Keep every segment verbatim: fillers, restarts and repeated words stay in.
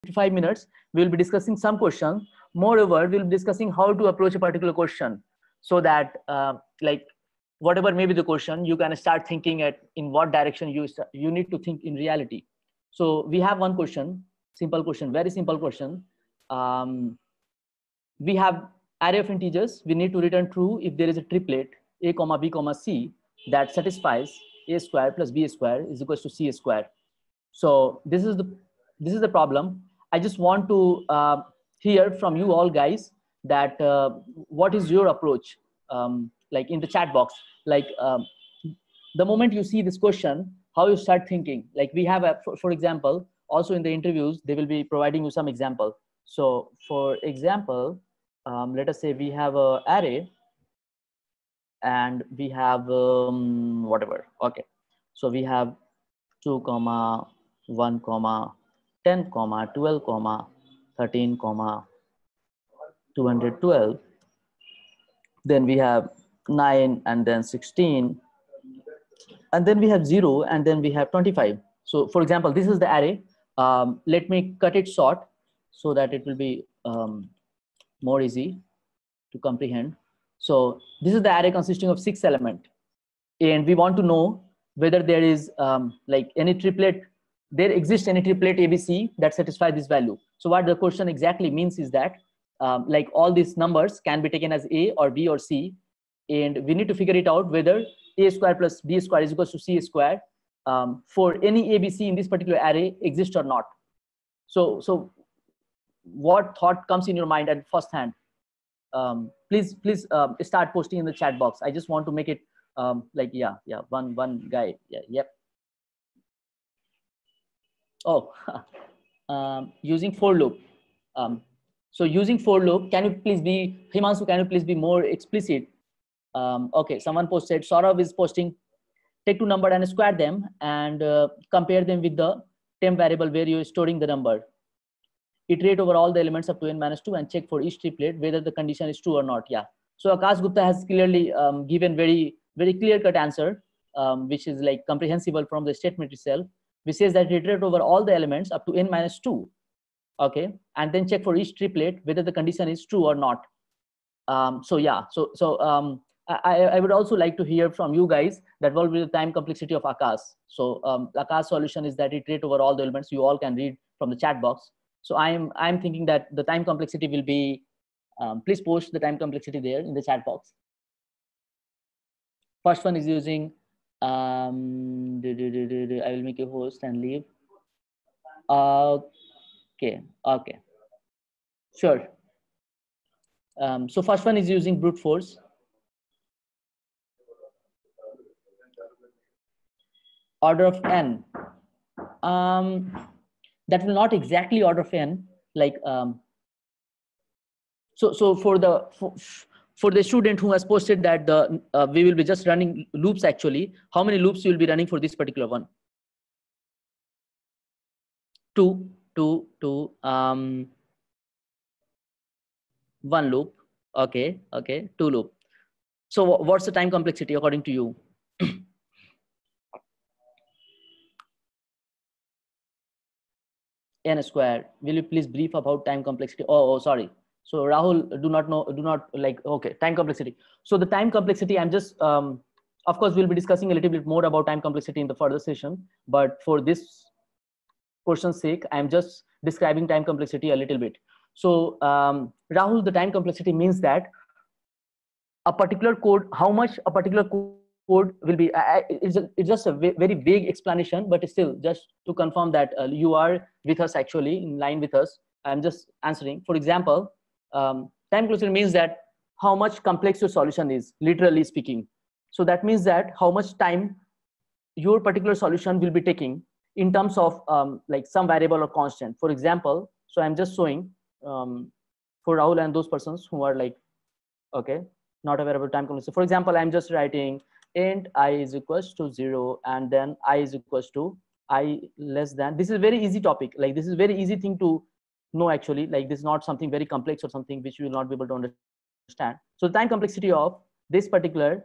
fifty-five minutes, we will be discussing some questions. Moreover, we will be discussing how to approach a particular question so that uh, like whatever may be the question, you can start thinking at in what direction you, you need to think in reality. So we have one question, simple question, very simple question. Um, we have array of integers. We need to return true if there is a triplet a comma b comma c that satisfies a square plus b square is equals to c square. So this is the this is the problem. I just want to uh, hear from you all guys that uh, what is your approach, um, like in the chat box, like um, the moment you see this question, how you start thinking. Like we have a, for, for example, also in the interviews, they will be providing you some example. So for example, um, let us say we have a array and we have um, whatever. Okay, so we have two comma one comma ten comma twelve comma thirteen comma two hundred twelve. Then we have nine and then sixteen, and then we have zero and then we have twenty-five. So for example, this is the array. Um, let me cut it short so that it will be um, more easy to comprehend. So this is the array consisting of six elements, and we want to know whether there is um, like any triplet, there exists any triplet A B C that satisfy this value. So what the question exactly means is that um, like all these numbers can be taken as A or B or C, and we need to figure it out whether A square plus B square is equals to C square um, for any A B C in this particular array exists or not. So, so what thought comes in your mind at first hand? Um, please, please uh, start posting in the chat box. I just want to make it um, like, yeah, yeah, one, one guy, yeah, yep. Oh, um, using for loop. Um, so using for loop, can you please be, Himanshu, can you please be more explicit? Um, okay, someone posted, Saurav is posting, take two number and square them and uh, compare them with the temp variable where you're storing the number. Iterate over all the elements up to n minus two and check for each triplet whether the condition is true or not. Yeah. So Akash Gupta has clearly um, given very, very clear-cut answer, um, which is like comprehensible from the statement itself, which says that iterate over all the elements up to n minus two, okay, and then check for each triplet whether the condition is true or not. Um, so yeah, so so um, I, I would also like to hear from you guys that what will be the time complexity of Akash. So um, Akash solution is that iterate over all the elements. You all can read from the chat box. So I'm I'm thinking that the time complexity will be, um, please post the time complexity there in the chat box. First one is using, um, I will make a host and leave. Okay, okay, sure. Um, so first one is using brute force. Order of n. Um, that will not exactly order of n, like um, so so for the for, for the student who has posted that the uh, we will be just running loops. Actually, how many loops you will be running for this particular one? Two, two, two, um, one loop. Okay, okay, two loop. So what's the time complexity according to you? N square. Will you please brief about time complexity? Oh, oh, sorry. So Rahul, do not know, do not like, okay, time complexity. So the time complexity, I'm just, um, of course, we'll be discussing a little bit more about time complexity in the further session. But for this portion's sake, I'm just describing time complexity a little bit. So um, Rahul, the time complexity means that a particular code, how much a particular code will be, uh, it's, a, it's just a very vague explanation, but still just to confirm that uh, you are with us actually in line with us. I'm just answering. For example, um, time complexity means that how much complex your solution is, literally speaking. So that means that how much time your particular solution will be taking in terms of um, like some variable or constant. For example, so I'm just showing um, for Rahul and those persons who are like, okay, not a variable time complexity. For example, I'm just writing int I is equals to zero and then I is equals to I less than. This is a very easy topic. Like this is very easy thing to know actually. Like this is not something very complex or something which you will not be able to understand. So the time complexity of this particular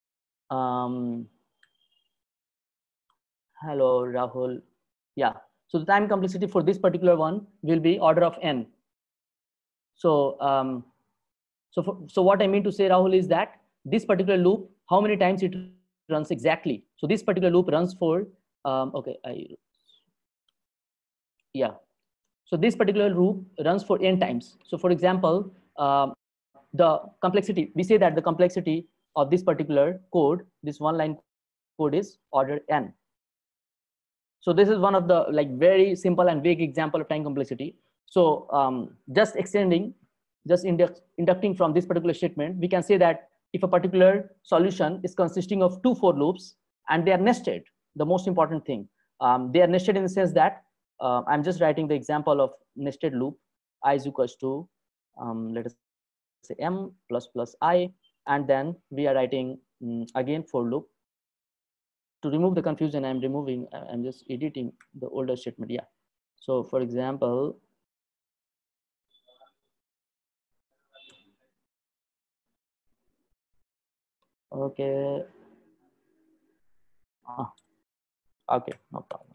um, hello Rahul. Yeah. So the time complexity for this particular one will be order of n. So, um, so, for, so what I mean to say, Rahul, is that this particular loop, how many times it runs exactly? So this particular loop runs for, um, okay, I, yeah. So this particular loop runs for n times. So for example, um, the complexity, we say that the complexity of this particular code, this one line code is order n. So this is one of the like very simple and vague example of time complexity. So um, just extending, just induct, inducting from this particular statement, we can say that if a particular solution is consisting of two for loops and they are nested, the most important thing, um, they are nested in the sense that uh, I'm just writing the example of nested loop. I is equals to, um, let us say m plus plus I, and then we are writing um, again for loop. To remove the confusion, I'm removing, I'm just editing the older statement. Yeah. So for example, okay. Ah, okay, no problem.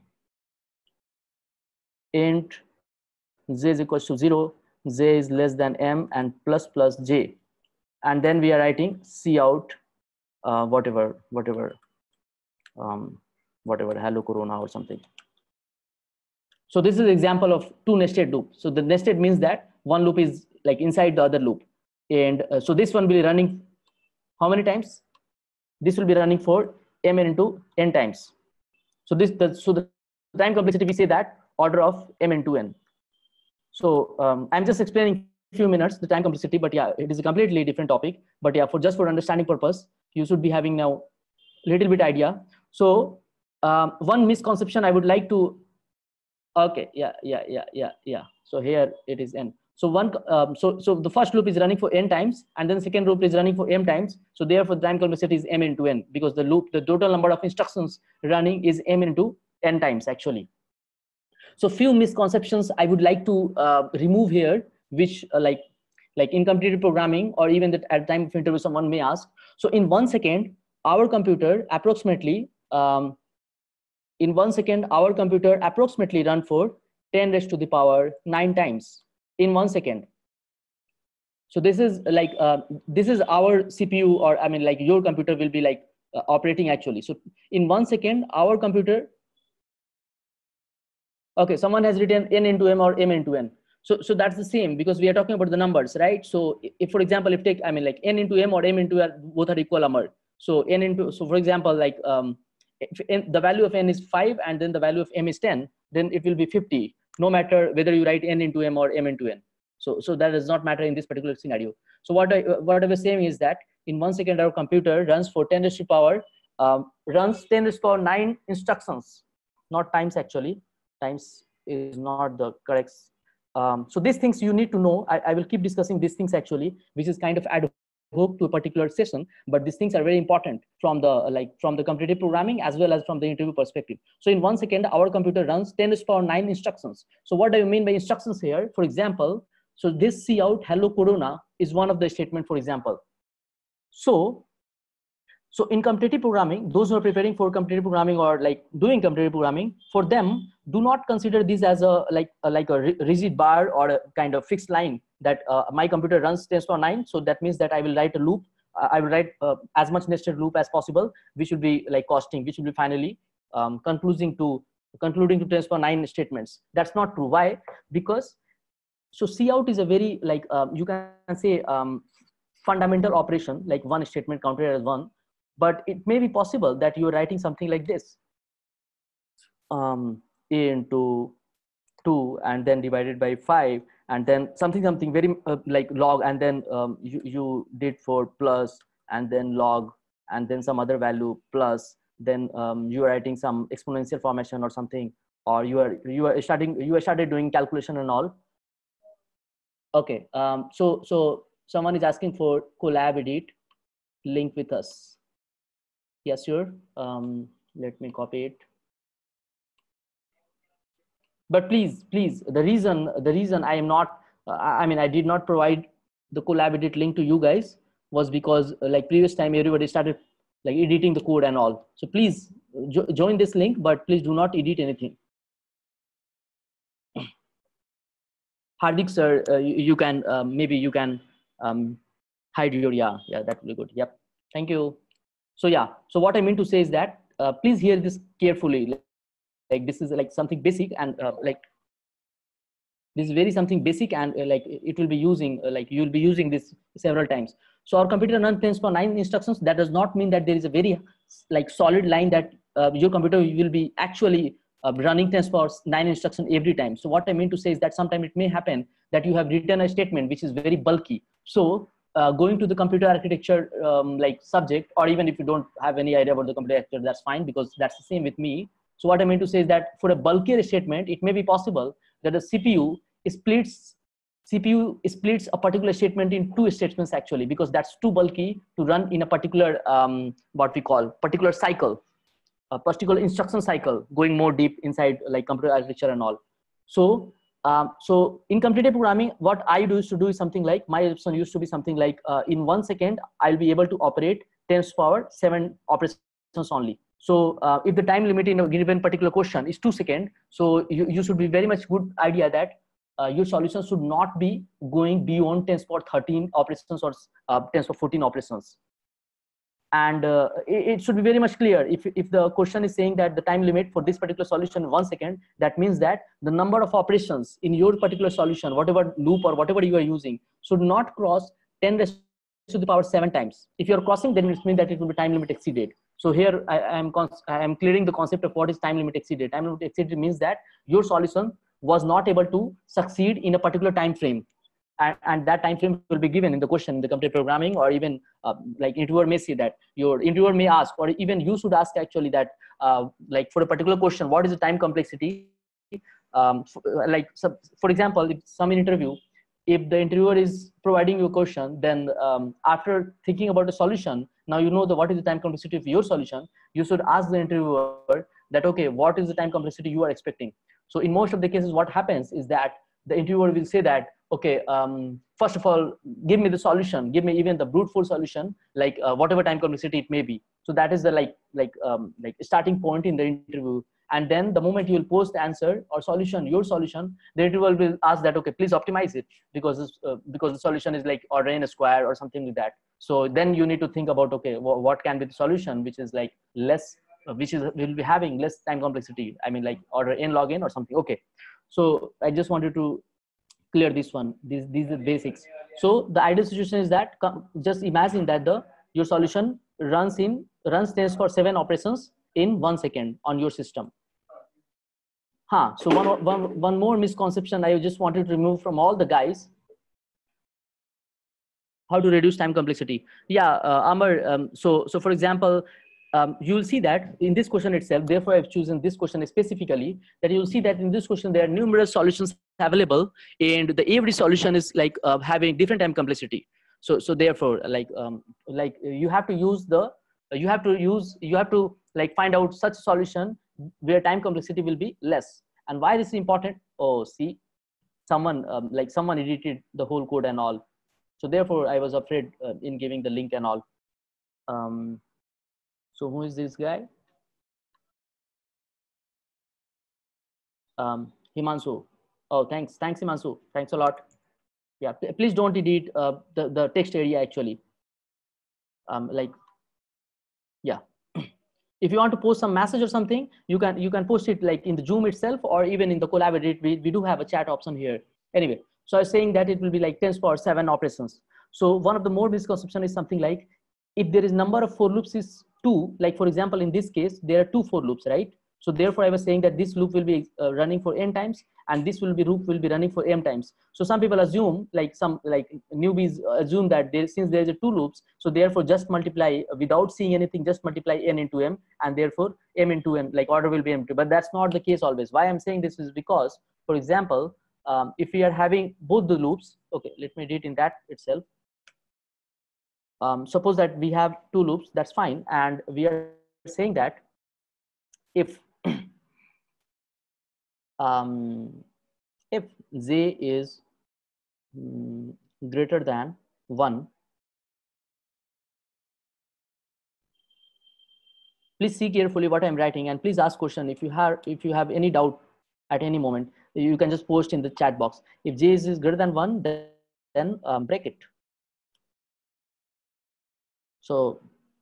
Int z is equals to zero, j is less than m, and plus plus j. And then we are writing C out, uh, whatever, whatever, um, whatever, hello corona or something. So this is an example of two nested loops. So the nested means that one loop is like inside the other loop. And uh, so this one will be running how many times? This will be running for m into n times. So this, the, so the time complexity, we say that order of m into n. So um, I'm just explaining a few minutes the time complexity, but yeah, it is a completely different topic. But yeah, for just for understanding purpose, you should be having now a little bit idea. So um, one misconception I would like to, okay, yeah, yeah, yeah, yeah, yeah. So here it is n. So one, um, so so the first loop is running for n times, and then the second loop is running for m times. So therefore, the time complexity is m into n, because the loop, the total number of instructions running is m into n times actually. So few misconceptions I would like to uh, remove here, which uh, like like in competitive programming, or even that at the time of interview someone may ask. So in one second, our computer approximately um, in one second, our computer approximately run for ten raised to the power nine times in one second. So this is like, uh, this is our C P U, or I mean like your computer will be like uh, operating actually. So in one second, our computer, okay, someone has written n into m or m into n. So, so that's the same, because we are talking about the numbers, right? So if, for example, if take, I mean like n into m or m into n, both are equal number. So n into, so for example, like um, if n, the value of n is five and then the value of m is ten, then it will be fifty, no matter whether you write n into m or m into n. So, so that does not matter in this particular scenario. So what I, what I was saying is that in one second, our computer runs for ten raised to the power, um, runs ten raised to the power nine instructions, not times actually. Times is not the correct. Um, so these things you need to know. I, I will keep discussing these things actually, which is kind of ad hoc to a particular session, but these things are very important from the like from the competitive programming as well as from the interview perspective. So in one second, our computer runs ten raised to the power nine instructions. So what do you mean by instructions here? For example, so this C out hello corona is one of the statement, for example. So So in competitive programming, those who are preparing for competitive programming or like doing competitive programming, for them, do not consider this as a like a, like a rigid bar or a kind of fixed line that uh, my computer runs ten to the power nine. So that means that I will write a loop. Uh, I will write uh, as much nested loop as possible, which will be like costing, which will be finally um, concluding to concluding to ten to the power nine statements. That's not true. Why? Because so C out is a very like um, you can say um, fundamental operation, like one statement counted as one. But it may be possible that you're writing something like this, um, a into two and then divided by five, and then something something very uh, like log, and then um, you, you did for plus and then log and then some other value plus, then um, you are writing some exponential formation or something, or you are you are starting you are started doing calculation and all. Okay, um, so so someone is asking for collab edit link with us. Yes, sure. Um, let me copy it. But please, please, the reason, the reason I am not, uh, I mean, I did not provide the collab edit link to you guys was because uh, like previous time, everybody started like editing the code and all. So please jo join this link, but please do not edit anything. Hardik sir, uh, you, you can uh, maybe you can um, hide your, yeah, yeah, that will be good. Yep. Thank you. So yeah, so what I mean to say is that uh, please hear this carefully. Like, this is like something basic and uh, like this is very something basic and uh, like it will be using uh, like you'll be using this several times. So our computer runs tens for nine instructions. That does not mean that there is a very like solid line that uh, your computer will be actually uh, running tens for nine instructions every time. So what I mean to say is that sometimes it may happen that you have written a statement which is very bulky. So uh, going to the computer architecture um, like subject, or even if you don't have any idea about the computer architecture, that's fine, because that's the same with me. So what I mean to say is that for a bulkier statement, it may be possible that the C P U splits C P U splits a particular statement in two statements actually, because that's too bulky to run in a particular um, what we call particular cycle, a particular instruction cycle, going more deep inside like computer architecture and all. So um, so in computer programming, what I used to do is something like, my option used to be something like uh, in one second I'll be able to operate tens power seven operations only. So uh, if the time limit in a given particular question is two seconds, so you, you should be very much good idea that uh, your solution should not be going beyond tens power thirteen operations or uh, tens power fourteen operations. And uh, it, it should be very much clear. If, if the question is saying that the time limit for this particular solution one second, that means that the number of operations in your particular solution, whatever loop or whatever you are using, should not cross ten raised to the power seven times. If you're crossing, then it means that it will be time limit exceeded. So here I, I am I am clearing the concept of what is time limit exceeded. Time limit exceeded means that your solution was not able to succeed in a particular time frame. And, and that time frame will be given in the question in the computer programming, or even uh, like interviewer may say that your interviewer may ask, or even you should ask actually that uh, like for a particular question, what is the time complexity? Um, for, like so, for example, if some interview, if the interviewer is providing you a question, then um, after thinking about the solution, now you know the what is the time complexity of your solution, you should ask the interviewer that, okay, what is the time complexity you are expecting? So in most of the cases, what happens is that the interviewer will say that, okay, um, first of all, give me the solution, give me even the brute force solution, like uh, whatever time complexity it may be. So that is the like like um, like starting point in the interview. And then the moment you will post the answer or solution, your solution, the interviewer will ask that, okay, please optimize it, because uh, because the solution is like order n square or something like that. So then you need to think about, okay, wh what can be the solution which is like less, uh, which is will be having less time complexity. I mean, like order n log n or something. Okay, so I just wanted to clear this one. These these are basics. So the ideal situation is that just imagine that the your solution runs in runs tens for seven operations in one second on your system. Huh. So one, one, one more misconception I just wanted to remove from all the guys. How to reduce time complexity. Yeah, uh, Amar, um, so, so for example, um, you'll see that in this question itself, therefore I've chosen this question specifically, that you'll see that in this question, there are numerous solutions available, and the every solution is like uh, having different time complexity. So, so therefore, like, um, like you have to use the, you have to use, you have to like find out such solution where time complexity will be less. And why this is important? Oh, see, someone um, like someone edited the whole code and all. So therefore, I was afraid uh, in giving the link and all. Um, so who is this guy? Um, Himanshu. Oh, thanks, thanks, Himanshu. Thanks a lot. Yeah, please don't edit uh, the the text area actually. Um, like, yeah. If you want to post some message or something, you can you can post it like in the Zoom itself, or even in the collaborate. We, we do have a chat option here. Anyway, so I was saying that it will be like tens power seven operations. So one of the more misconception is something like, if there is number of for loops is two, like for example, in this case, there are two for loops, right? So therefore I was saying that this loop will be uh, running for n times, and this will be loop will be running for m times. So some people assume, like some like newbies assume that there, since there's a two loops, so therefore just multiply without seeing anything, just multiply n into m, and therefore m into n, like order will be m two. But that's not the case always. Why I'm saying this is because, for example, um, if we are having both the loops, okay, let me read in that itself. Um, suppose that we have two loops, that's fine, and we are saying that if um, if j is mm, greater than one, please see carefully what I'm writing, and please ask question if you have if you have any doubt at any moment. you can just post in the chat box. If j is greater than one, then, then um, break it. So,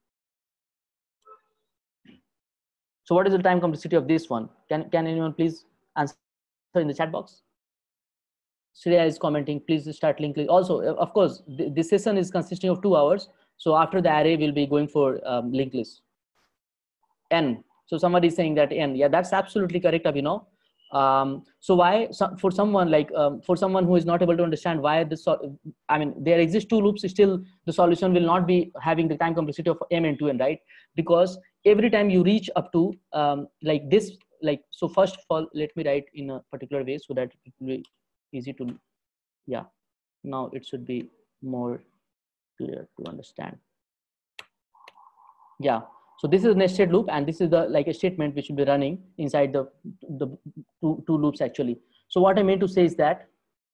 so what is the time complexity of this one? Can, can anyone please answer in the chat box? Shreya is commenting, please start link. Also, of course, th this session is consisting of two hours. So after the array, we'll be going for um, linked list. N. So somebody is saying that N. Yeah, that's absolutely correct, Abhinav. Um, so why, so for someone like, um, for someone who is not able to understand why this, I mean, there exist two loops, still the solution will not be having the time complexity of M and two N, right? Because every time you reach up to um, like this, like, so first of all, let me write in a particular way so that it will be easy to, yeah, now it should be more clear to understand. Yeah, so this is a nested loop, and this is the like a statement which will be running inside the the two, two loops actually. So what I mean to say is that,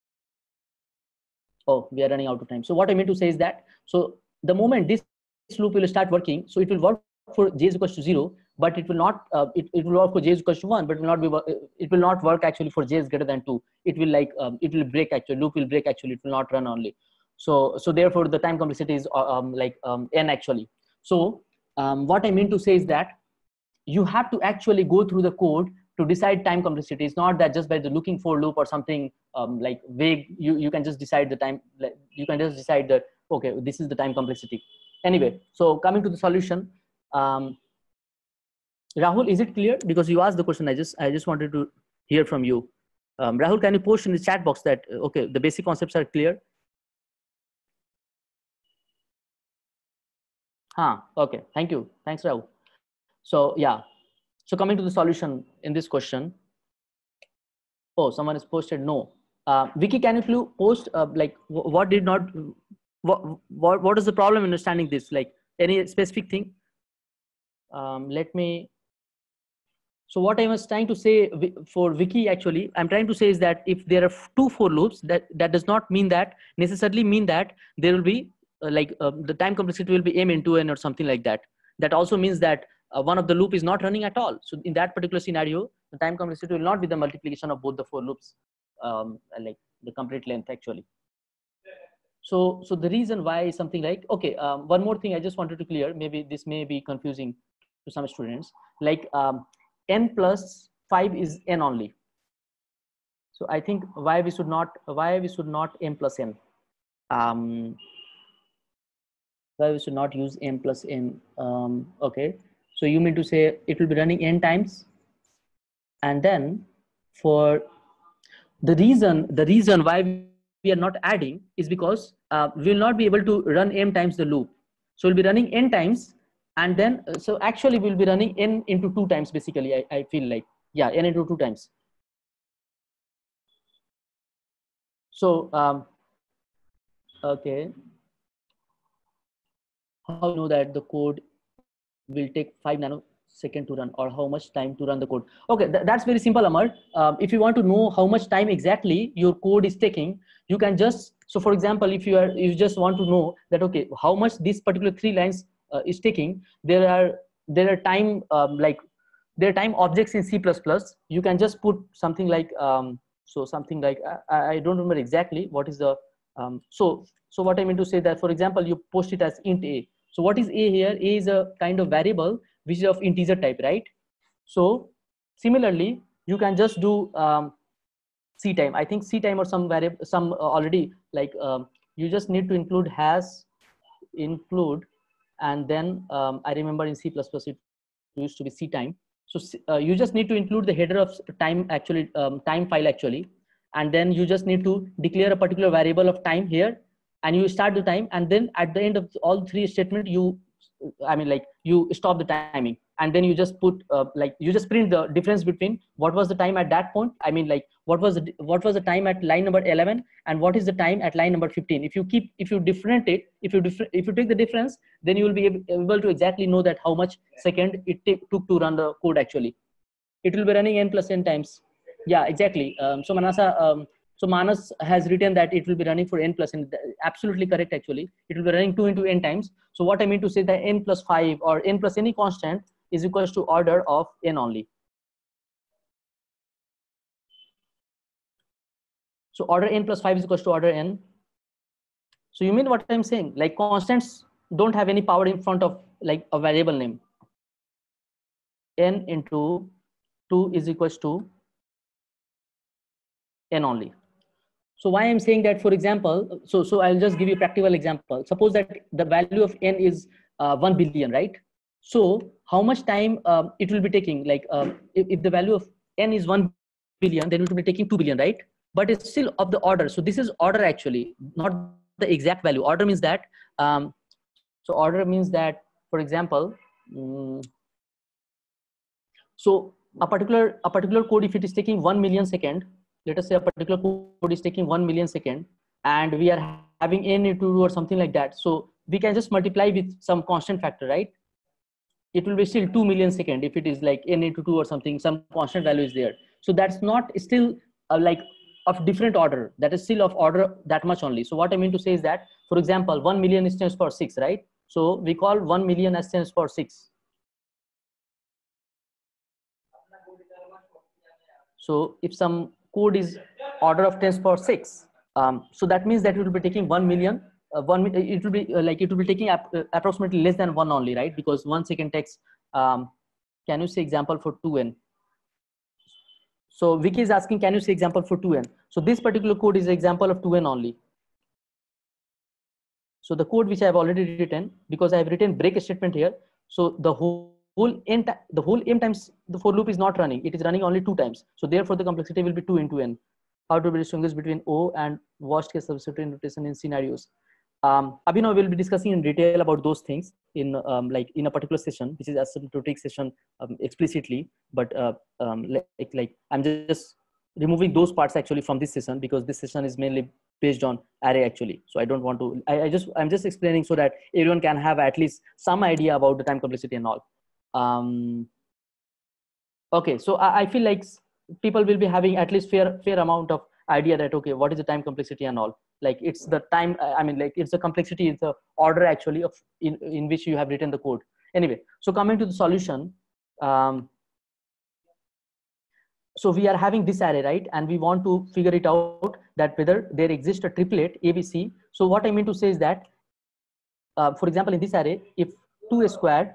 oh, we are running out of time. So what I mean to say is that, so the moment this loop will start working, so it will work for j is equals to zero, but it will not, uh, it, it will work for j is equals to one, but it will not be, it will not work actually for j is greater than two. It will like, um, it will break actually, loop will break actually, it will not run only. So, so therefore the time complexity is um, like um, n actually. So um, what I mean to say is that you have to actually go through the code to decide time complexity. It's not that just by the looking for loop or something um, like vague, you, you can just decide the time, like you can just decide that, okay, this is the time complexity. Anyway, so coming to the solution, um, Rahul, is it clear? Because you asked the question, I just, I just wanted to hear from you. Um, Rahul, can you post in the chat box that, okay, the basic concepts are clear? Huh, okay, thank you. Thanks, Rahul. So yeah, so coming to the solution in this question. Oh, someone has posted no. Uh, Vicky, can you post uh, like what did not, what, what, what is the problem in understanding this? Like any specific thing? Um, let me, so what I was trying to say for Vicky actually, I'm trying to say is that if there are two for loops, that, that does not mean that, necessarily mean that there will be uh, like uh, the time complexity will be m into n or something like that. That also means that uh, one of the loop is not running at all. So in that particular scenario, the time complexity will not be the multiplication of both the four loops, um, like the complete length actually. So, so the reason why is something like, okay, um, one more thing I just wanted to clear, maybe this may be confusing to some students, like um, n plus five is n only. So I think why we should not, why we should not m plus n. Um, why we should not use m plus n. Um, okay, so you mean to say it will be running n times, and then for the reason, the reason why we are not adding is because uh, we will not be able to run m times the loop. So we'll be running n times, and then uh, so actually we'll be running n into two times basically. I, I feel like, yeah, n into two times. So um, okay, how know that the code will take five nanoseconds to run, or how much time to run the code? Okay, th that's very simple, Amar. Um, if you want to know how much time exactly your code is taking, you can just, so for example, if you are, you just want to know that, okay, how much this particular three lines uh, is taking, there are, there are time, um, like there are time objects in C plus plus. You can just put something like, um, so something like, I, I don't remember exactly what is the, um, so, so what I mean to say that, for example, you post it as int a. So what is a here? A is a kind of variable which is of integer type, right? So similarly, you can just do um, C time. I think C time or some variable, some uh, already like um, you just need to include has include, and then um, I remember in C plus plus it used to be C time. So uh, you just need to include the header of time actually, um, time file actually, and then you just need to declare a particular variable of time here, and you start the time, and then at the end of all three statement, you, I mean, like you stop the timing, and then you just put uh, like you just print the difference between what was the time at that point. I mean, like what was the what was the time at line number eleven, and what is the time at line number fifteen. If you keep, if you differentiate, if you differ, if you take the difference, then you will be able to exactly know that how much second it took to run the code actually. It will be running n plus n times. Yeah, exactly. Um, so Manasa, um, so Manas has written that it will be running for n plus n. Absolutely correct. Actually, it will be running two into n times. So what I mean to say that n plus five or n plus any constant is equals to order of n only. So order n plus five is equals to order n. So you mean what I'm saying? Like constants don't have any power in front of like a variable name. N into two is equals to n only. So why I'm saying that, for example, so so I'll just give you a practical example. Suppose that the value of n is uh, one billion, right? So how much time um, it will be taking? Like um, if, if the value of n is one billion, then it will be taking two billion, right? But it's still of the order. So this is order actually, not the exact value. Order means that. Um, so order means that, for example, um, so a particular a particular code, if it is taking one million second, let us say a particular code is taking one million second, and we are having n into two or something like that. So we can just multiply with some constant factor, right? It will be still two million second if it is like n into two or something, some constant value is there. So that's not still uh, like of different order, that is still of order that much only. So what I mean to say is that, for example, one million is ten to the power six, right? So we call one million as ten to the power six. So if some code is order of ten to the power six, um, so that means that it will be taking one million. Uh, one it will be uh, like it will be taking ap uh, approximately less than one only, right? Because one second takes. Um, can you say example for two n? So Vicky is asking, can you say example for two n? So this particular code is an example of two n only. So the code which I have already written, because I have written break statement here. So the whole whole n the whole m times the for loop is not running. It is running only two times. So therefore the complexity will be two into n. How to distinguish between O and worst case substitute notation in scenarios. Um, Abhinav will be discussing in detail about those things in um, like in a particular session, which is asymptotic session um, explicitly. But uh, um, like like I'm just removing those parts actually from this session, because this session is mainly based on array actually. So I don't want to. I, I just I'm just explaining so that everyone can have at least some idea about the time complexity and all. Um, okay, so I, I feel like people will be having at least fair fair amount of idea that okay, what is the time complexity and all. Like it's the time, I mean, like it's the complexity, it's the order actually of in, in which you have written the code. Anyway, so coming to the solution, um, so we are having this array, right? And we want to figure it out that whether there exists a triplet A B C. So what I mean to say is that, uh, for example, in this array, if two squared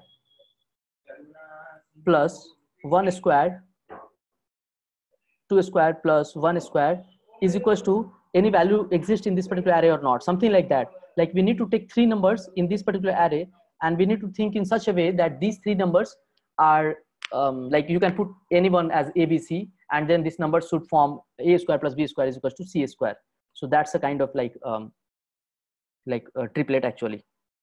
plus one squared, two squared plus one squared is equals to any value exists in this particular array or not, something like that. Like we need to take three numbers in this particular array, and we need to think in such a way that these three numbers are um, like you can put anyone as A B C, and then this number should form A square plus B square is equals to C square. So that's a kind of like um, like a triplet actually.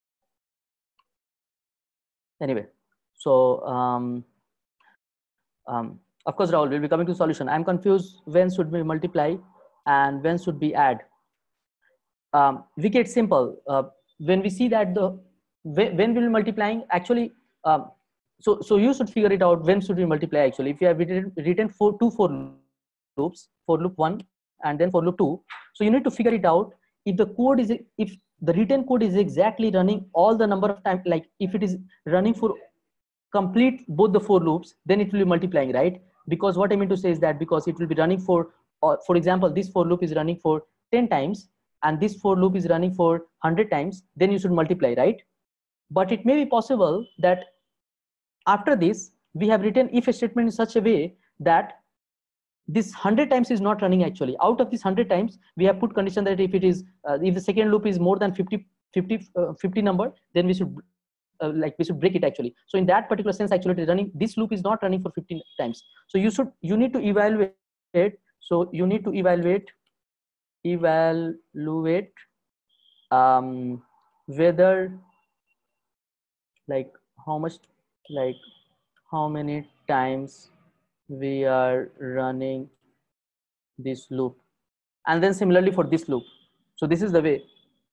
Anyway, so um, um, of course, Rahul will be coming to solution. I'm confused when should we multiply and when should we add. Um, we get simple. Uh, when we see that the when, when we'll multiplying actually, um, so so you should figure it out when should we multiply actually. If you have written, written for two for loops, for loop one and then for loop two, so you need to figure it out if the code is if the written code is exactly running all the number of time, like if it is running for complete both the four loops, then it will be multiplying, right? Because what I mean to say is that because it will be running for, uh, for example, this for loop is running for ten times and this for loop is running for one hundred times, then you should multiply, right? But it may be possible that after this, we have written if statement in such a way that this one hundred times is not running actually. Out of this one hundred times, we have put condition that if it is, uh, if the second loop is more than fifty, fifty, uh, fifty number, then we should Uh, like we should break it actually. So in that particular sense, actually it is running, this loop is not running for fifteen times. So you should, you need to evaluate. So you need to evaluate, evaluate um, whether like how much, like how many times we are running this loop. And then similarly for this loop. So this is the way.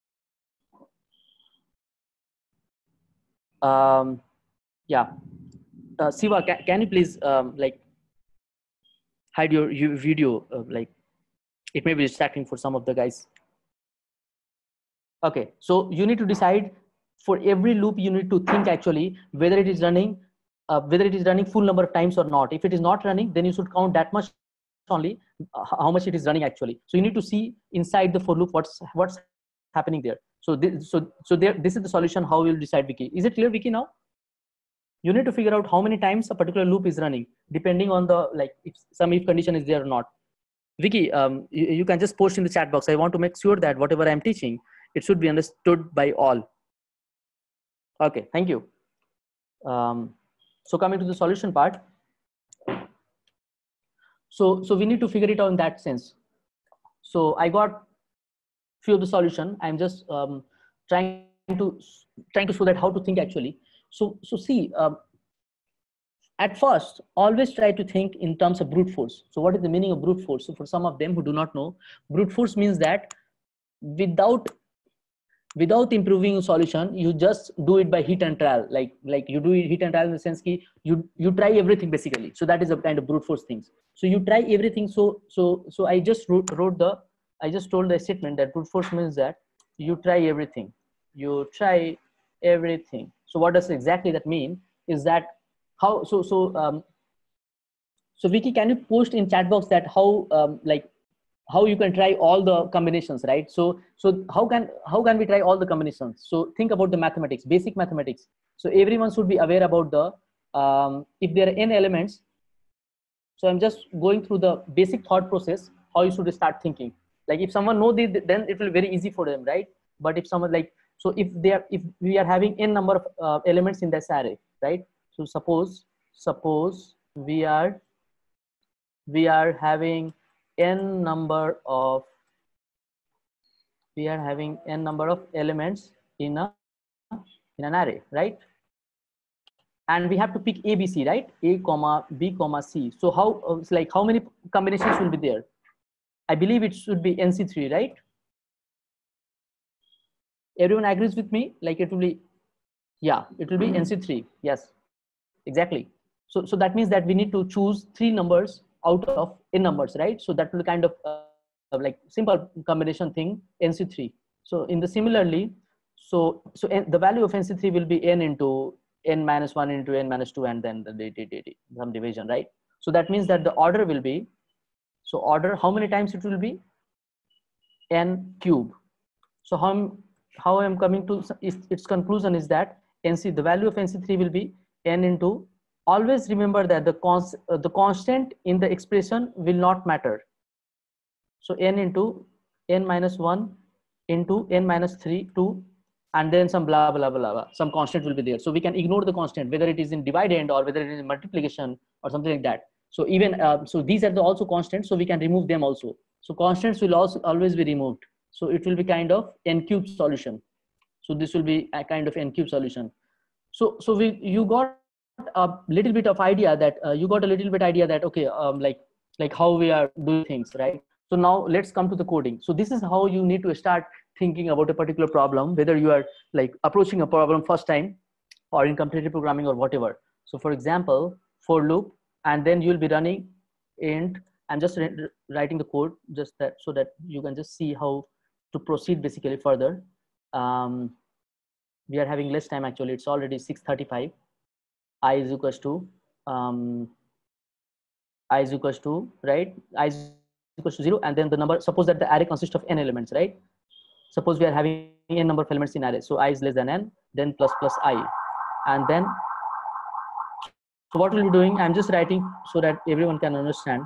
Um, yeah, uh, Siva, can, can you please um, like hide your, your video? Uh, like it may be distracting for some of the guys. Okay, so you need to decide for every loop. You need to think actually whether it is running, uh, whether it is running full number of times or not. If it is not running, then you should count that much only uh, how much it is running actually. So you need to see inside the for loop what's what's happening there. So this, so so there, this is the solution how we'll decide, Vicky. Is it clear, Vicky, now? You need to figure out how many times a particular loop is running depending on the, like, if some if condition is there or not. Vicky, um, you, you can just post in the chat box. I want to make sure that whatever I'm teaching, it should be understood by all. Okay, thank you. Um, so coming to the solution part. So, so we need to figure it out in that sense. So I got few of the solution. I'm just um, trying to trying to show that how to think actually. So, so see, um, at first, always try to think in terms of brute force. So what is the meaning of brute force? So for some of them who do not know, brute force means that without without improving a solution, you just do it by hit and trial. Like like you do it hit and trial in the sense that you you try everything basically. So that is a kind of brute force things. So you try everything. So so so I just wrote, wrote the I just told the statement that brute force means that you try everything. You try everything. So what does exactly that mean? Is that how? So so um, so Vicky, can you post in chat box that how um, like how you can try all the combinations, right? So so how can how can we try all the combinations? So think about the mathematics, basic mathematics. So everyone should be aware about the um, if there are n elements. So I'm just going through the basic thought process how you should start thinking. Like if someone know this, then it will be very easy for them, right? But if someone like so if they are if we are having n number of uh, elements in this array, right? So suppose suppose we are we are having n number of we are having n number of elements in a in an array, right? And we have to pick A, B, C, right? A comma B comma C. So how uh, it's like how many combinations will be there? I believe it should be N C three, right? Everyone agrees with me? Like it will be, yeah, it will be N C three. Yes, exactly. So so that means that we need to choose three numbers out of n numbers, right? So that will kind of uh, like simple combination thing, N C three. So in the similarly, so so n, the value of N C three will be n into n minus one into n minus two, and then the d, d, d, d, some division, right? So that means that the order will be, so order, how many times it will be? N cube. So how how I'm coming to its, its conclusion is that N C, the value of N C three will be n into, always remember that the const uh, the constant in the expression will not matter. So n into n minus one into n minus three, two, and then some blah blah blah blah, some constant will be there. So we can ignore the constant, whether it is in dividend or whether it is in multiplication or something like that. So even uh, so these are the also constants, so we can remove them also. So constants will also always be removed. So it will be kind of n cube solution. So this will be a kind of n cube solution. So so we you got a little bit of idea that uh, you got a little bit idea that okay, um, like like how we are doing things, right? So now let's come to the coding. So this is how you need to start thinking about a particular problem, whether you are like approaching a problem first time or in competitive programming or whatever. So for example, for loop, and then you'll be running int. I'm just writing the code just that so that you can just see how to proceed basically further. Um, we are having less time actually. It's already six thirty-five. I is equals to um, I is equals to, right? I is equals to zero, and then the number. Suppose that the array consists of n elements, right? Suppose we are having n number of elements in array. So I is less than n, then plus plus I, and then. So what we'll be doing? I'm just writing so that everyone can understand.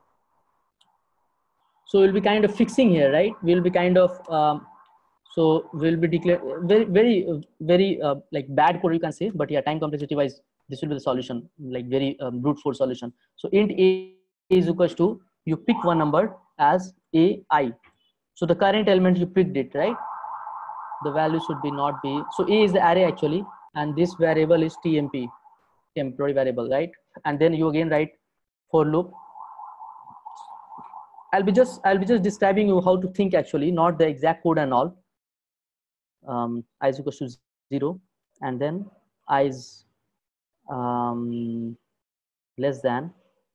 So we'll be kind of fixing here, right? We'll be kind of um, so we'll be declare very very very uh, like bad code you can say, but yeah, time complexity wise, this will be the solution, like very um, brute force solution. So int a is equals to, you pick one number as a I. So the current element you picked it, right? The value should be not be, so a is the array actually, and this variable is T M P, temporary variable, right? And then you again write for loop. I'll be just I'll be just describing you how to think actually, not the exact code and all. Um, I is equals to zero, and then I is um, less than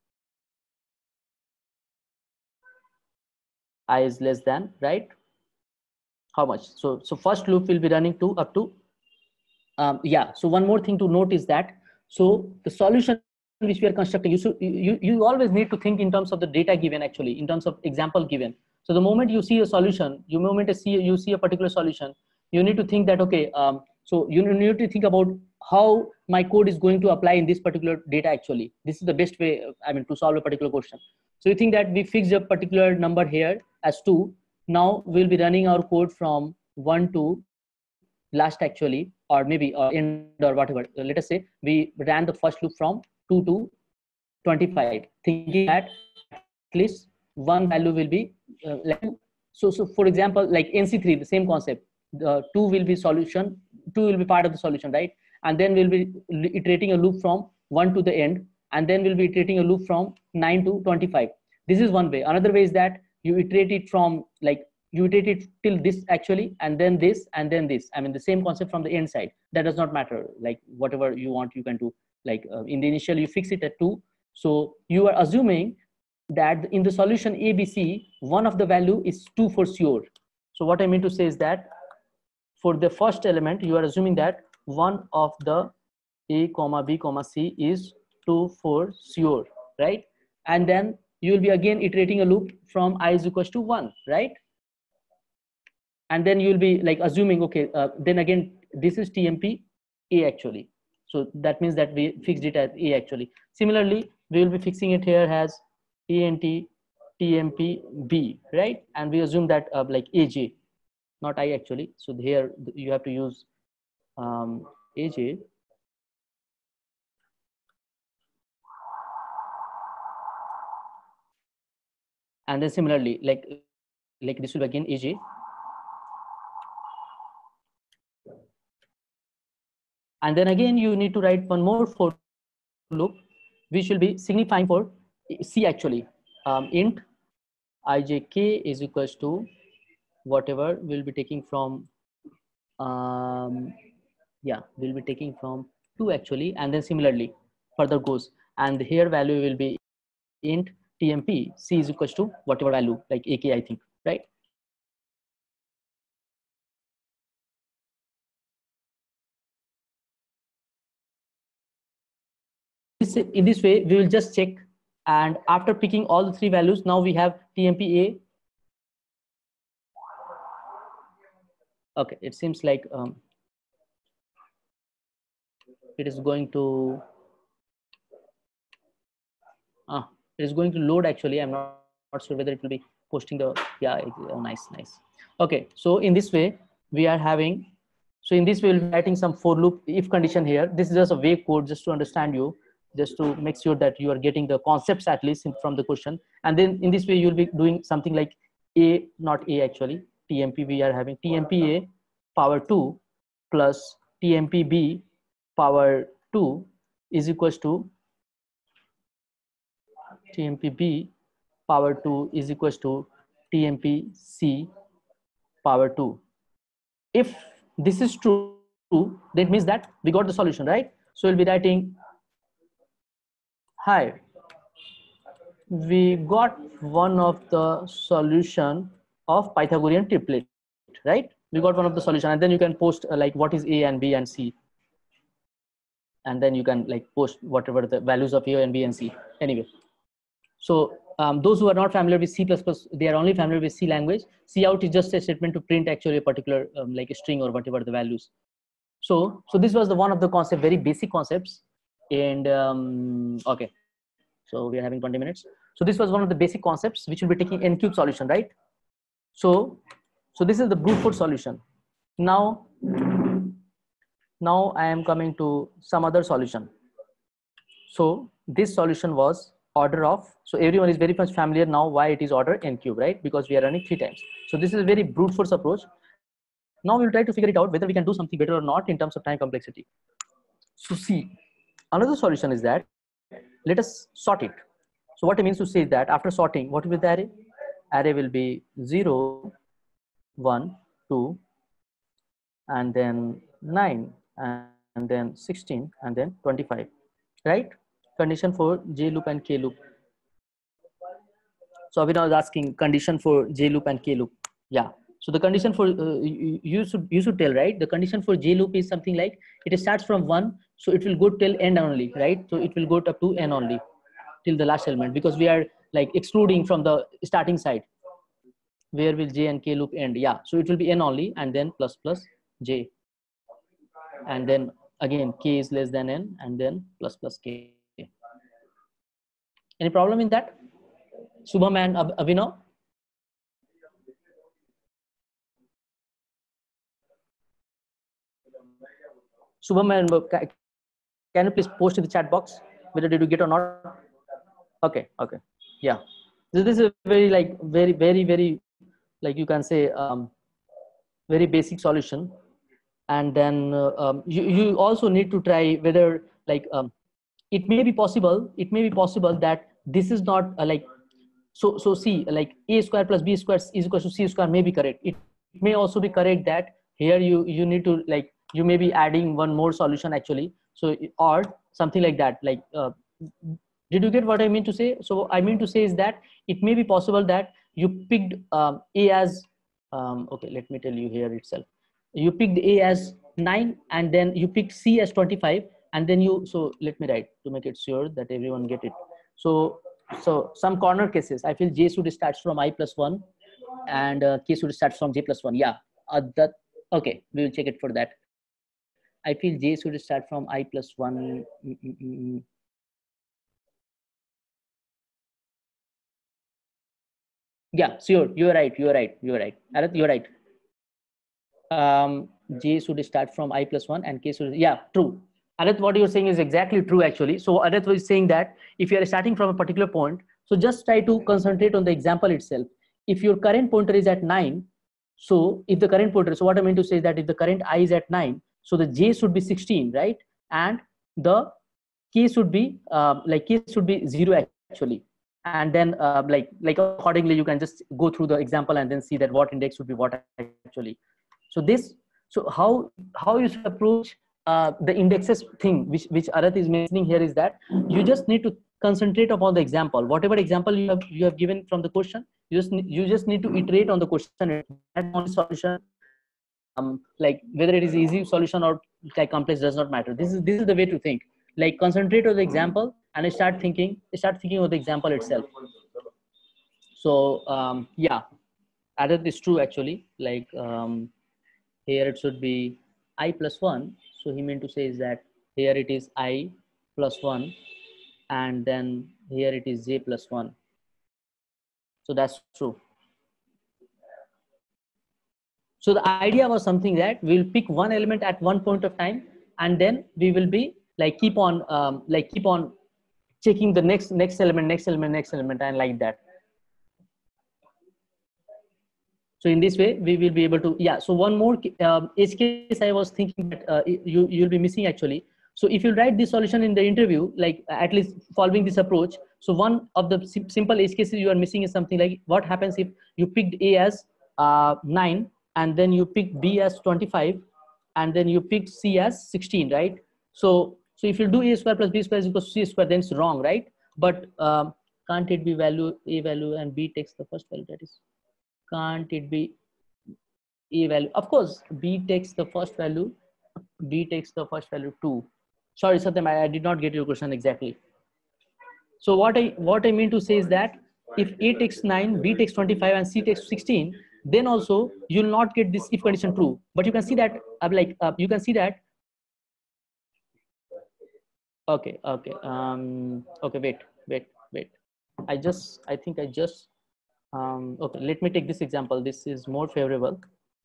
I is less than, right? How much? So so first loop will be running to up to um, yeah. So one more thing to note is that so the solution which we are constructing, you should you, you always need to think in terms of the data given, actually, in terms of example given. So the moment you see a solution, you moment you see you see a particular solution, you need to think that, okay, um, so you need to think about how my code is going to apply in this particular data. Actually, this is the best way, I mean, to solve a particular question. So you think that we fixed a particular number here as two. Now we'll be running our code from one to last, actually, or maybe uh, end or whatever. So let us say we ran the first loop from two to twenty-five, thinking that at least one value will be uh, like, so so for example, like N C three, the same concept. The two will be solution, two will be part of the solution, right? And then we'll be iterating a loop from one to the end, and then we'll be iterating a loop from nine to twenty-five. This is one way. Another way is that you iterate it from like you iterate it till this, actually, and then this, and then this. I mean, the same concept from the end side. That does not matter. Like whatever you want, you can do. Like uh, in the initial, you fix it at two. So you are assuming that in the solution A B C, one of the value is two for sure. So what I mean to say is that for the first element, you are assuming that one of the A comma B comma C is two for sure, right? And then you will be again iterating a loop from I is equals to one, right? And then you will be like assuming, okay, uh, then again, this is T M P A, actually. So that means that we fixed it as A, actually. Similarly, we will be fixing it here as A N T T M P B, right? And we assume that uh, like A J, not I, actually. So here you have to use um, A J. And then similarly, like like this will be again A J. And then again, you need to write one more for loop, which will be signifying for C, actually. Um, int ijk is equals to whatever we'll be taking from, um, yeah, we'll be taking from two, actually. And then similarly, further goes. And here value will be int tmp c is equals to whatever value, like ak, I think, right? In this way, we will just check, and after picking all the three values, now we have T M P A. Okay, it seems like um, it is going to uh, it is going to load, actually. I'm not, not sure whether it will be posting the, yeah, it, oh, nice, nice. Okay, so in this way, we are having, so in this way, we'll be writing some for loop if condition here. This is just a vague code just to understand you, just to make sure that you are getting the concepts at least in, from the question. And then in this way, you'll be doing something like A, not A, actually. T M P, we are having T M P A power two plus T M P B power two is equals to T M P B power two is equals to T M P C power two. If this is true, that means that we got the solution, right? So we'll be writing, hi, we got one of the solution of Pythagorean triplet, right? We got one of the solution, and then you can post uh, like what is A and B and C, and then you can like post whatever the values of A and B and C. Anyway, so um, those who are not familiar with C plus plus, they are only familiar with C language. C out is just a statement to print actually a particular um, like a string or whatever the values. So so this was the one of the concept, very basic concepts. And um, okay, so we are having twenty minutes. So this was one of the basic concepts which will be taking n cube solution, right? So so this is the brute force solution. Now now I am coming to some other solution. So this solution was order of, so everyone is very much familiar now why it is order n cube, right? Because we are running three times. So this is a very brute force approach. Now we'll try to figure it out whether we can do something better or not in terms of time complexity. So see, another solution is that let us sort it. So what it means to say that after sorting, what will be the array? Array will be zero, one, two, and then nine, and then sixteen, and then twenty-five, right? Condition for J loop and K loop. So Abhinav is asking condition for J loop and K loop. Yeah. So the condition for uh, you, you should you should tell, right? The condition for J loop is something like it starts from one So it will go till end only, right? So it will go up to n only till the last element, because we are like excluding from the starting side. Where will j and k loop end? Yeah, so it will be n only, and then plus plus j, and then again k is less than n, and then plus plus k. Any problem in that, Shubham and Abhinav? Shubham, and can you please post in the chat box whether did you get or not? Okay, okay, yeah. So this is a very like very very very like you can say um, very basic solution. And then uh, um, you you also need to try whether like um, it may be possible it may be possible that this is not uh, like so so see like a square plus b square is equal to c square may be correct. It may also be correct that here you you need to like you may be adding one more solution actually, so or something like that. Like uh, did you get what I mean to say? So I mean to say is that it may be possible that you picked um, a as um, okay, let me tell you here itself. You picked a as nine, and then you picked c as twenty-five, and then you, so let me write to make it sure that everyone get it. So so some corner cases, I feel j should start from I plus one, and uh, k should start from j plus one. Yeah, uh, that okay, we will check it for that. I feel j should start from I plus one. Mm, mm, mm. Yeah, sure, you're right, you're right, you're right. Arath, you're right. Um, j should start from I plus one, and k should, yeah, true. Arath, what you're saying is exactly true actually. So Arath was saying that if you are starting from a particular point, so just try to concentrate on the example itself. If your current pointer is at nine, so if the current pointer, so what I mean to say is that if the current I is at nine, so the j should be sixteen, right? And the k should be uh, like k should be zero actually. And then uh, like like accordingly you can just go through the example and then see that what index would be what actually. So this, so how how you should approach uh, the indexes thing which which Arath is mentioning here is that you just need to concentrate upon the example. Whatever example you have you have given from the question, you just you just need to iterate on the question and on the solution. Um, like whether it is easy solution or like complex does not matter. This is this is the way to think. Like concentrate on the example and start thinking start thinking of the example itself. So um, yeah, Arath is true actually. Like um, here it should be I plus one. So he meant to say is that here it is I plus one, and then here it is j plus one. So that's true. So the idea was something that we'll pick one element at one point of time, and then we will be like keep on um, like keep on checking the next next element, next element, next element, and like that. So in this way, we will be able to, yeah. So one more um, edge case I was thinking that uh, you, you'll be missing actually. So if you write this solution in the interview, like at least following this approach, so one of the sim simple edge cases you are missing is something like what happens if you picked A as uh, nine, and then you picked B as twenty-five, and then you picked C as sixteen, right? So, so if you do A square plus B square is equal to C square, then it's wrong, right? But um, can't it be value, A value, and B takes the first value, that is, can't it be A value? Of course, B takes the first value, B takes the first value two. Sorry, Satyam, I, I did not get your question exactly. So what I what I mean to say is that if A takes nine, B takes twenty-five, and C takes sixteen, then also you'll not get this if condition true. But you can see that uh, like uh, you can see that. Okay, okay, um, okay. Wait, wait, wait. I just I think I just um, okay. Let me take this example. This is more favorable.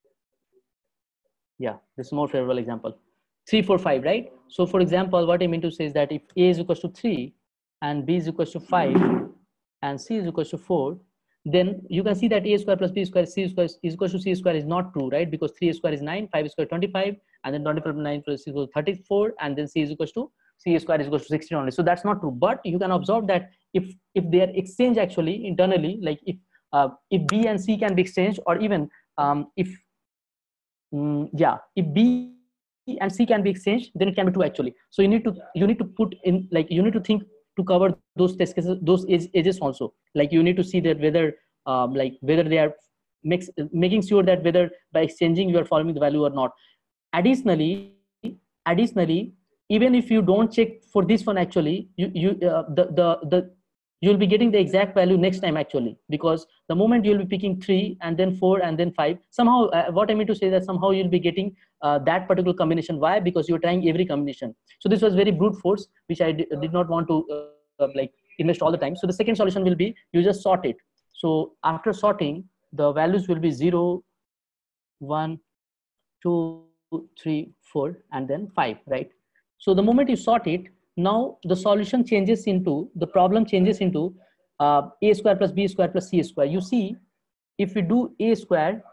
Yeah, this is more favorable example. Three, four, five, right? So for example, what I mean to say is that if A is equals to three, and B is equals to five, and C is equals to four, then you can see that A square plus B square, C square is equals to C square is not true, right? Because three square is nine, five square twenty-five, and then twenty-five plus nine plus equals thirty-four, and then C is equals to C square is equals to sixteen only. So that's not true. But you can observe that if if they are exchanged actually internally, like if uh, if B and C can be exchanged, or even um, if mm, yeah, if B and C can be exchanged, then it can be true actually. So you need to you need to put in like you need to think to cover those test cases, those edges also. Like you need to see that whether um, like whether they are mix, making sure that whether by exchanging you are following the value or not. Additionally, additionally, even if you don't check for this one, actually, you, you uh, the, the, the, you'll be getting the exact value next time actually, because the moment you'll be picking three and then four and then five, somehow, uh, what I mean to say that somehow you'll be getting uh, that particular combination. Why? Because you're trying every combination. So this was very brute force, which I did not want to uh, like invest all the time. So the second solution will be, you just sort it. So after sorting, the values will be zero, one, two, three, four, and then five, right? So the moment you sort it, now the solution changes into, the problem changes into uh, a square plus b square plus c square. You see, if we do a square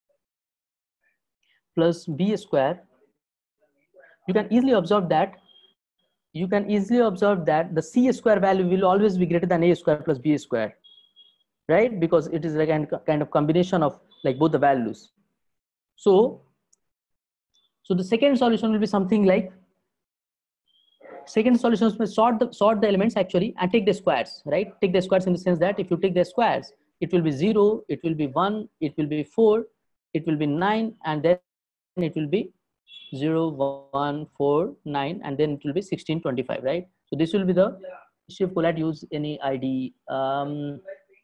plus b square, you can easily observe that, you can easily observe that the c square value will always be greater than a square plus b square, right? Because it is like a kind of combination of like both the values. So, so the second solution will be something like, second solution is sort the sort the elements actually and take the squares, right? Take the squares in the sense that if you take the squares, it will be zero, it will be one, it will be four, it will be nine, and then it will be zero, one, four, nine, and then it will be sixteen, twenty-five, right? So this will be the shift. Colette use any I D. Um,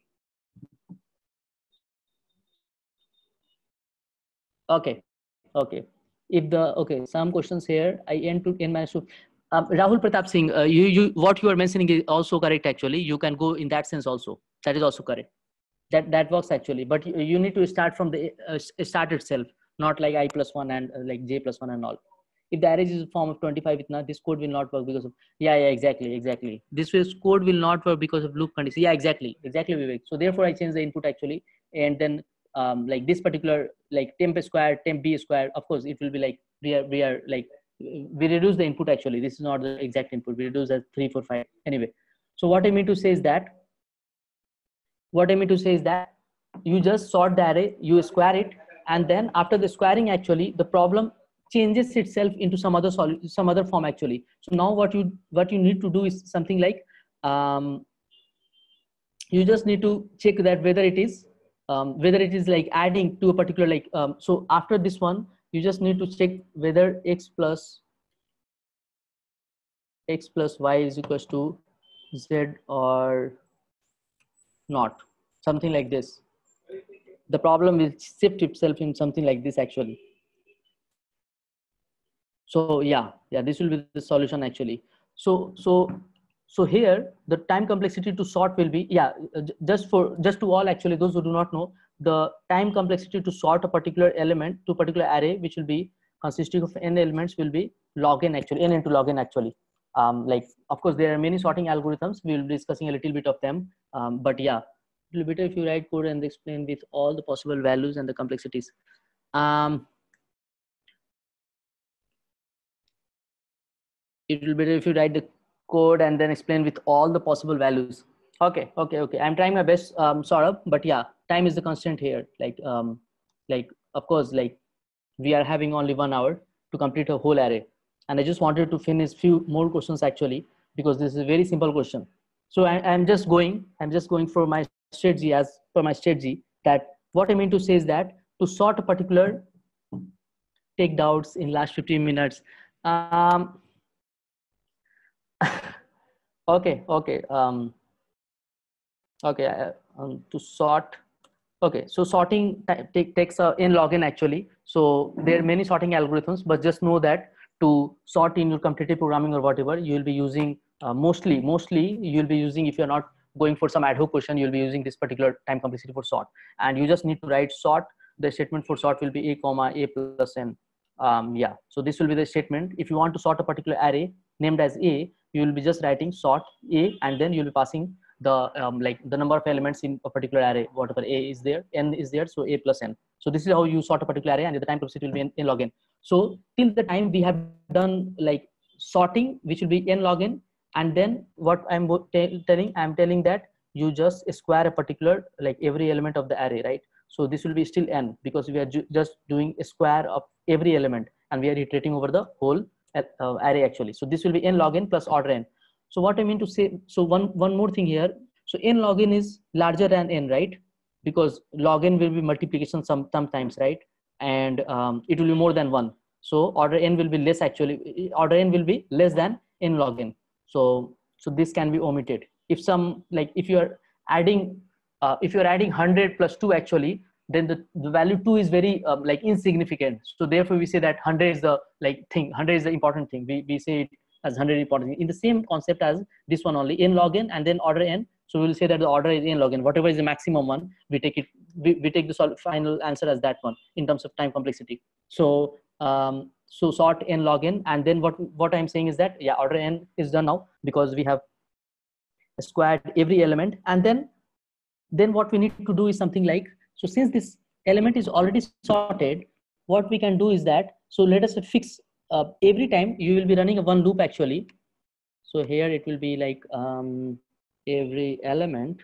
okay, okay. If the okay, some questions here. I end to end my so. Um, Rahul Pratap Singh, uh, you, you, what you are mentioning is also correct. Actually, you can go in that sense also. That is also correct. That that works actually. But you, you need to start from the uh, start itself, not like I plus one and uh, like j plus one and all. If the array is a form of twenty-five, itna, this code will not work because of, yeah, yeah, exactly, exactly. This code will not work because of loop condition. Yeah, exactly, exactly, Vivek. So therefore, I change the input actually, and then um, like this particular like temp square, temp b square. Of course, it will be like we are we are like we reduce the input actually. This is not the exact input. We reduce as three, four, five. Anyway, so what I mean to say is that what I mean to say is that you just sort the array, you square it, and then after the squaring, actually, the problem changes itself into some other sol some other form actually. So now what you what you need to do is something like um, you just need to check that whether it is um, whether it is like adding to a particular like um, so after this one, you just need to check whether x plus x plus y is equals to z or not, something like this. The problem will shift itself in something like this actually. So yeah, yeah, this will be the solution actually. So so so here the time complexity to sort will be, yeah, just for just to all actually those who do not know, the time complexity to sort a particular element to a particular array, which will be consisting of n elements, will be log n actually, n into log n actually. Um, like of course there are many sorting algorithms. We will be discussing a little bit of them, um, but yeah, a little bit if you write code and explain with all the possible values and the complexities. Um, it will be better if you write the code and then explain with all the possible values. Okay, okay, okay. I'm trying my best, um, Saurabh, but yeah, time is the constant here. Like, um, like of course, like we are having only one hour to complete a whole array, and I just wanted to finish few more questions actually, because this is a very simple question. So I, I'm just going, I'm just going for my strategy as per my strategy. That what I mean to say is that to sort a particular, take doubts in last fifteen minutes. Um, okay, okay, um, okay, uh, um, to sort, okay, so sorting take, takes a n log n actually. So there are many sorting algorithms, but just know that to sort in your competitive programming or whatever, you will be using uh, mostly, mostly you'll be using, if you're not going for some ad hoc question, you'll be using this particular time complexity for sort. And you just need to write sort, the statement for sort will be a comma a plus n. Um, yeah, so this will be the statement. If you want to sort a particular array named as a, you will be just writing sort a, and then you'll be passing the um, like the number of elements in a particular array, whatever a is there, n is there, so a plus n. So this is how you sort a particular array, and the time complexity will be n, n log n. So till the time we have done like sorting, which will be n log n, and then what I'm telling, I'm telling that you just square a particular like every element of the array, right? So this will be still n, because we are ju just doing a square of every element, and we are iterating over the whole uh, array actually. So this will be n log n plus order n. So what I mean to say, so one one more thing here. So n log n is larger than n, right? Because log n will be multiplication some sometimes, right? And um, it will be more than one. So order n will be less actually, order n will be less than n log n. So, so this can be omitted. If some, like if you are adding, uh, if you're adding one hundred plus two actually, then the, the value two is very um, like insignificant. So therefore we say that one hundred is the like thing, one hundred is the important thing. We, we say it as one hundred important thing. In the same concept as this one only, n log n and then order n. So we'll say that the order is n log n. Whatever is the maximum one, we take it, we, we take the final answer as that one in terms of time complexity. So um, so sort n log n, and then what what I'm saying is that yeah, order n is done now because we have squared every element, and then then what we need to do is something like, so since this element is already sorted, what we can do is that, so let us fix uh, every time you will be running a one loop actually. So here it will be like um, every element,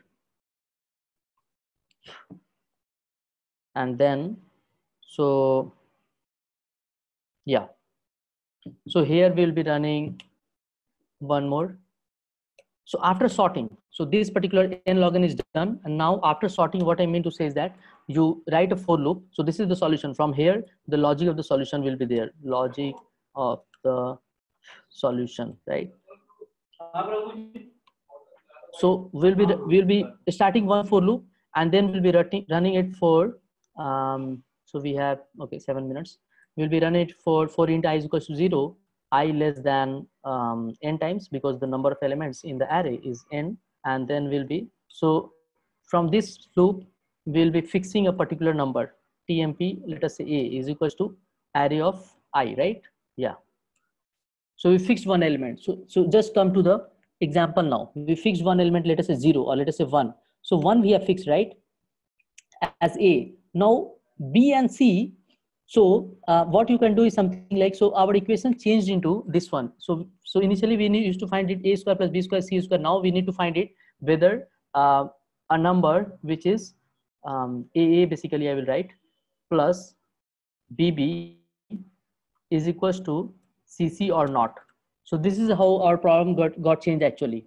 and then so yeah, so here we'll be running one more. So after sorting, so this particular n log n is done, and now after sorting, what I mean to say is that you write a for loop. So this is the solution. From here, the logic of the solution will be there. Logic of the solution, right? So we'll be we'll be starting one for loop, and then we'll be running running it for um. So we have okay seven minutes. We'll be running it for for int I is equals to zero, I less than um, n times, because the number of elements in the array is n, and then we'll be, so from this loop we'll be fixing a particular number, tmp, let us say a is equals to array of I, right? Yeah. So we fixed one element. So so just come to the example now. We fixed one element, let us say zero, or let us say one. So one we have fixed, right, as a. Now b and c. So uh, what you can do is something like, so our equation changed into this one. So so initially we need, used to find it a square plus b square c square. Now we need to find it whether uh, a number which is um, aa, basically I will write, plus bb is equals to cc or not. So this is how our problem got, got changed actually.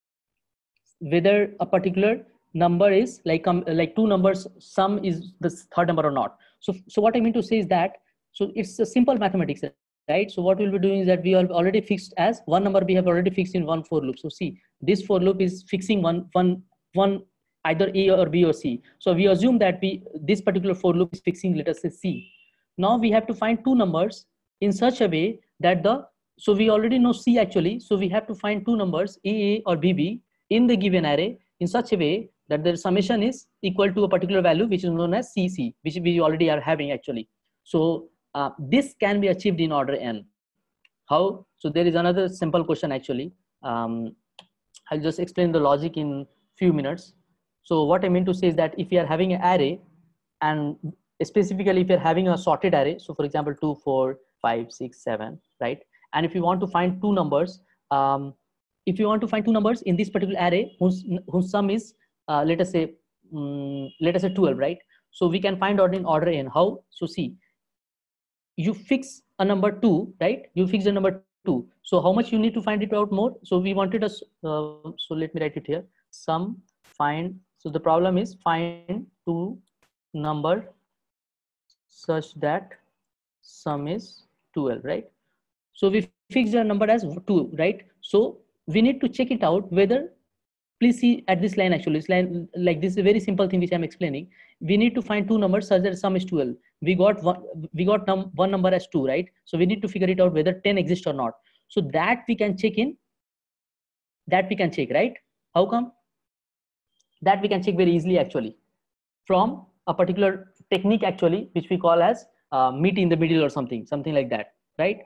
Whether a particular number is like um, like two numbers, sum is the third number or not. So so what I mean to say is that, so it's a simple mathematics, right? So what we'll be doing is that we are already fixed as one number, we have already fixed in one for loop. So see, this for loop is fixing one one one either a or b or c. So we assume that we this particular for loop is fixing, let us say, c. Now we have to find two numbers in such a way that the, so we already know c actually, so we have to find two numbers aa or bb in the given array in such a way that the summation is equal to a particular value which is known as cc, which we already are having actually. So uh, this can be achieved in order n. How? So there is another simple question actually. um, I'll just explain the logic in few minutes. So what I mean to say is that if you are having an array, and specifically if you're having a sorted array, so for example two, four, five, six, seven, right? And if you want to find two numbers, um, if you want to find two numbers in this particular array whose whose sum is uh, let us say um, let us say twelve, right? So we can find out in order n. How? So see, you fix a number two, right? You fix the number two. So how much you need to find it out more? So we wanted us. Uh, so let me write it here. Sum find. So the problem is find two number such that sum is twelve, right? So we fix the number as two, right? So we need to check it out whether, please see at this line actually, this line, like this is a very simple thing which I'm explaining. We need to find two numbers such that sum is twelve. We got one, we got num one number as two, right? So we need to figure it out whether ten exists or not. So that we can check in, that we can check, right? How come? That we can check very easily actually from a particular technique actually, which we call as uh, meet in the middle or something, something like that, right?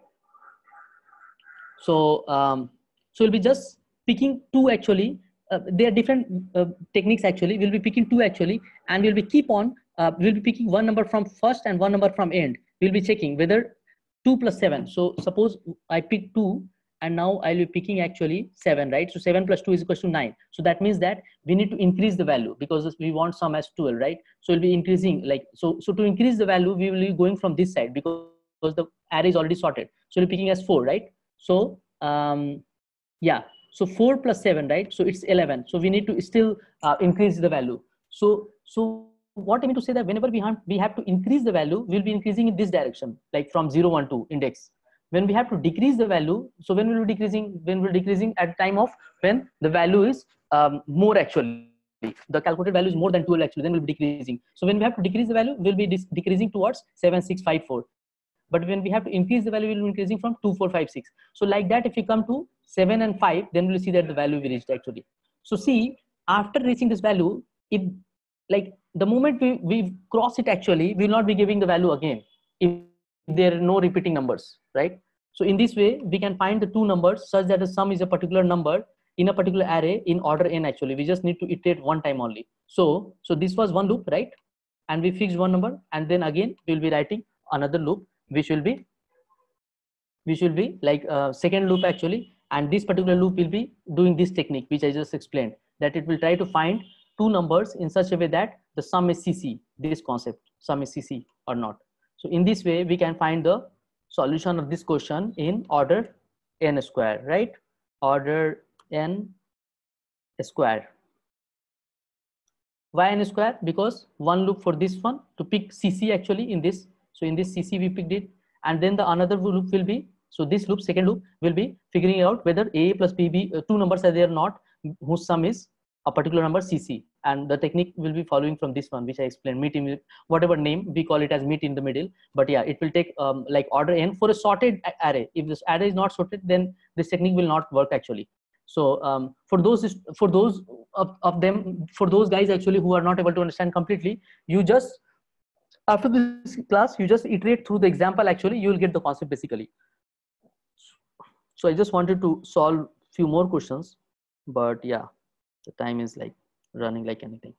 So, um, so we'll be just picking two actually. Uh, there are different uh, techniques actually. We'll be picking two actually, and we'll be keep on. Uh, we'll be picking one number from first and one number from end. We'll be checking whether two plus seven. So suppose I pick two, and now I'll be picking actually seven, right? So seven plus two is equal to nine. So that means that we need to increase the value because we want sum as twelve, right? So we'll be increasing like so. So to increase the value, we will be going from this side because the array is already sorted. So we're picking as four, right? So um, yeah, so four plus seven, right? So it's eleven. So we need to still uh, increase the value. So so what I mean to say that whenever we have we have to increase the value, we'll be increasing in this direction, like from zero, one, two index. When we have to decrease the value, so when we'll be decreasing, when we're decreasing at time of when the value is um, more actually, the calculated value is more than twelve actually, then we'll be decreasing. So when we have to decrease the value, we'll be decreasing towards seven, six, five, four. But when we have to increase the value, we'll be increasing from two, four, five, six. So like that, if we come to seven and five, then we'll see that the value we reached actually. So see, after reaching this value, it like the moment we, we cross it actually, we will not be giving the value again if there are no repeating numbers, right? So in this way, we can find the two numbers such that the sum is a particular number in a particular array in order n actually. We just need to iterate one time only. So, so this was one loop, right? And we fixed one number, and then again, we will be writing another loop, which will be, which will be like a second loop actually. And this particular loop will be doing this technique, which I just explained, that it will try to find two numbers in such a way that the sum is C C, this concept, sum is C C or not. So in this way, we can find the solution of this question in order n square, right? Order n square. Why n square? Because one loop for this one to pick C C actually in this. So in this C C we picked it, and then the another loop will be, so this loop, second loop, will be figuring out whether A plus B, B uh, two numbers are there or not, whose sum is a particular number C C. And the technique will be following from this one, which I explained, meet in, whatever name we call it as meet in the middle. But yeah, it will take um, like order n for a sorted array. If this array is not sorted, then this technique will not work actually. So um, for those for those of, of them, for those guys actually who are not able to understand completely, you just, after this class, you just iterate through the example actually, you will get the concept basically. So I just wanted to solve few more questions, but yeah, the time is like running like anything.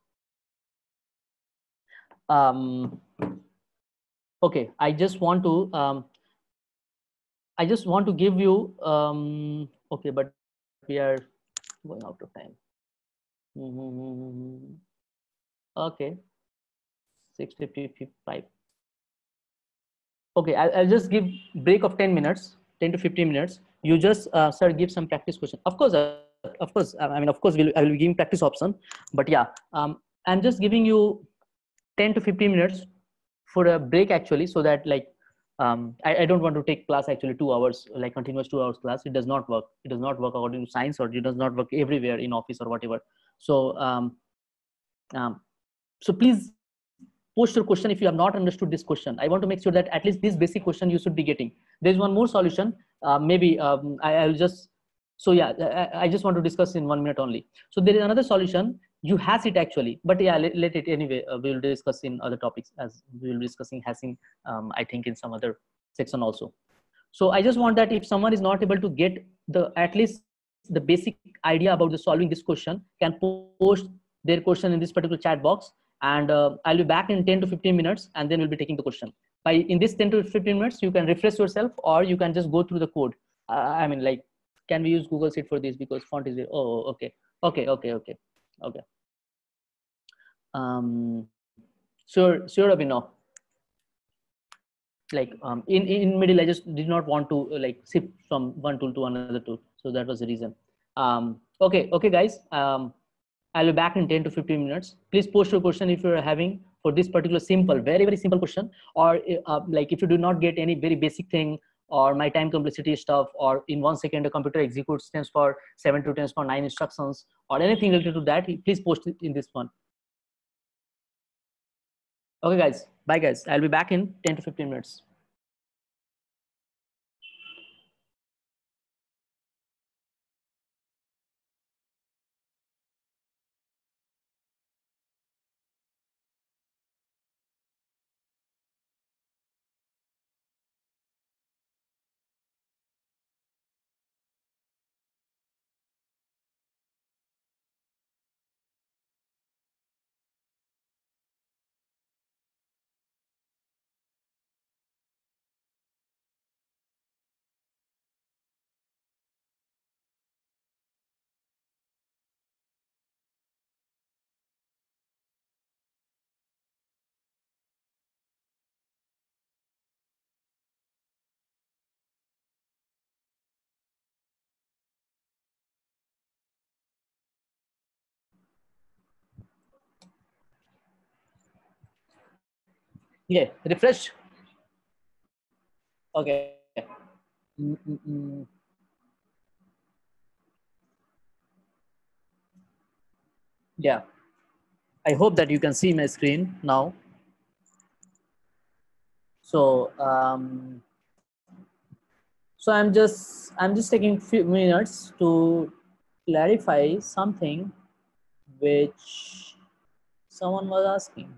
Um, okay, I just want to um, I just want to give you um, okay, but we are going out of time. Mm-hmm. Okay, six fifty-five. Okay, I'll, I'll just give break of ten minutes, ten to fifteen minutes. You just uh, sir give some practice question. Of course, uh, of course. I mean, of course, we'll, I will be giving practice option. But yeah, um, I'm just giving you ten to fifteen minutes for a break actually, so that like um, I, I don't want to take class actually two hours, like continuous two hours class. It does not work. It does not work according to science, or it does not work everywhere in office or whatever. So um, um, so please post your question if you have not understood this question. I want to make sure that at least this basic question you should be getting. There's one more solution. Uh, maybe um, I, I'll just, so yeah, I, I just want to discuss in one minute only. So there is another solution. You has it actually, but yeah, let, let it anyway. Uh, we will discuss in other topics, as we will be discussing hashing, um, I think in some other section also. So I just want that if someone is not able to get the, at least the basic idea about the solving this question, can post their question in this particular chat box, and uh, I'll be back in ten to fifteen minutes, and then we'll be taking the question. By in this ten to fifteen minutes, you can refresh yourself, or you can just go through the code. Uh, I mean, like, can we use Google Sheet for this, because font is there? Oh, okay, okay, okay, okay, okay. Um, sure, sure, Abhinav. Like um, in in middle, I just did not want to uh, like shift from one tool to another tool, so that was the reason. Um, okay, okay, guys. Um, I'll be back in ten to fifteen minutes. Please post your question if you're having for this particular simple, very, very simple question, or uh, like if you do not get any very basic thing, or my time complexity stuff, or in one second a computer executes tens for seven to tens for nine instructions, or anything related to that, please post it in this one. Okay, guys. Bye, guys. I'll be back in ten to fifteen minutes. Yeah, refresh. Okay. Mm, mm, mm. Yeah, I hope that you can see my screen now. So, um, so I'm just I'm just taking few minutes to clarify something which someone was asking.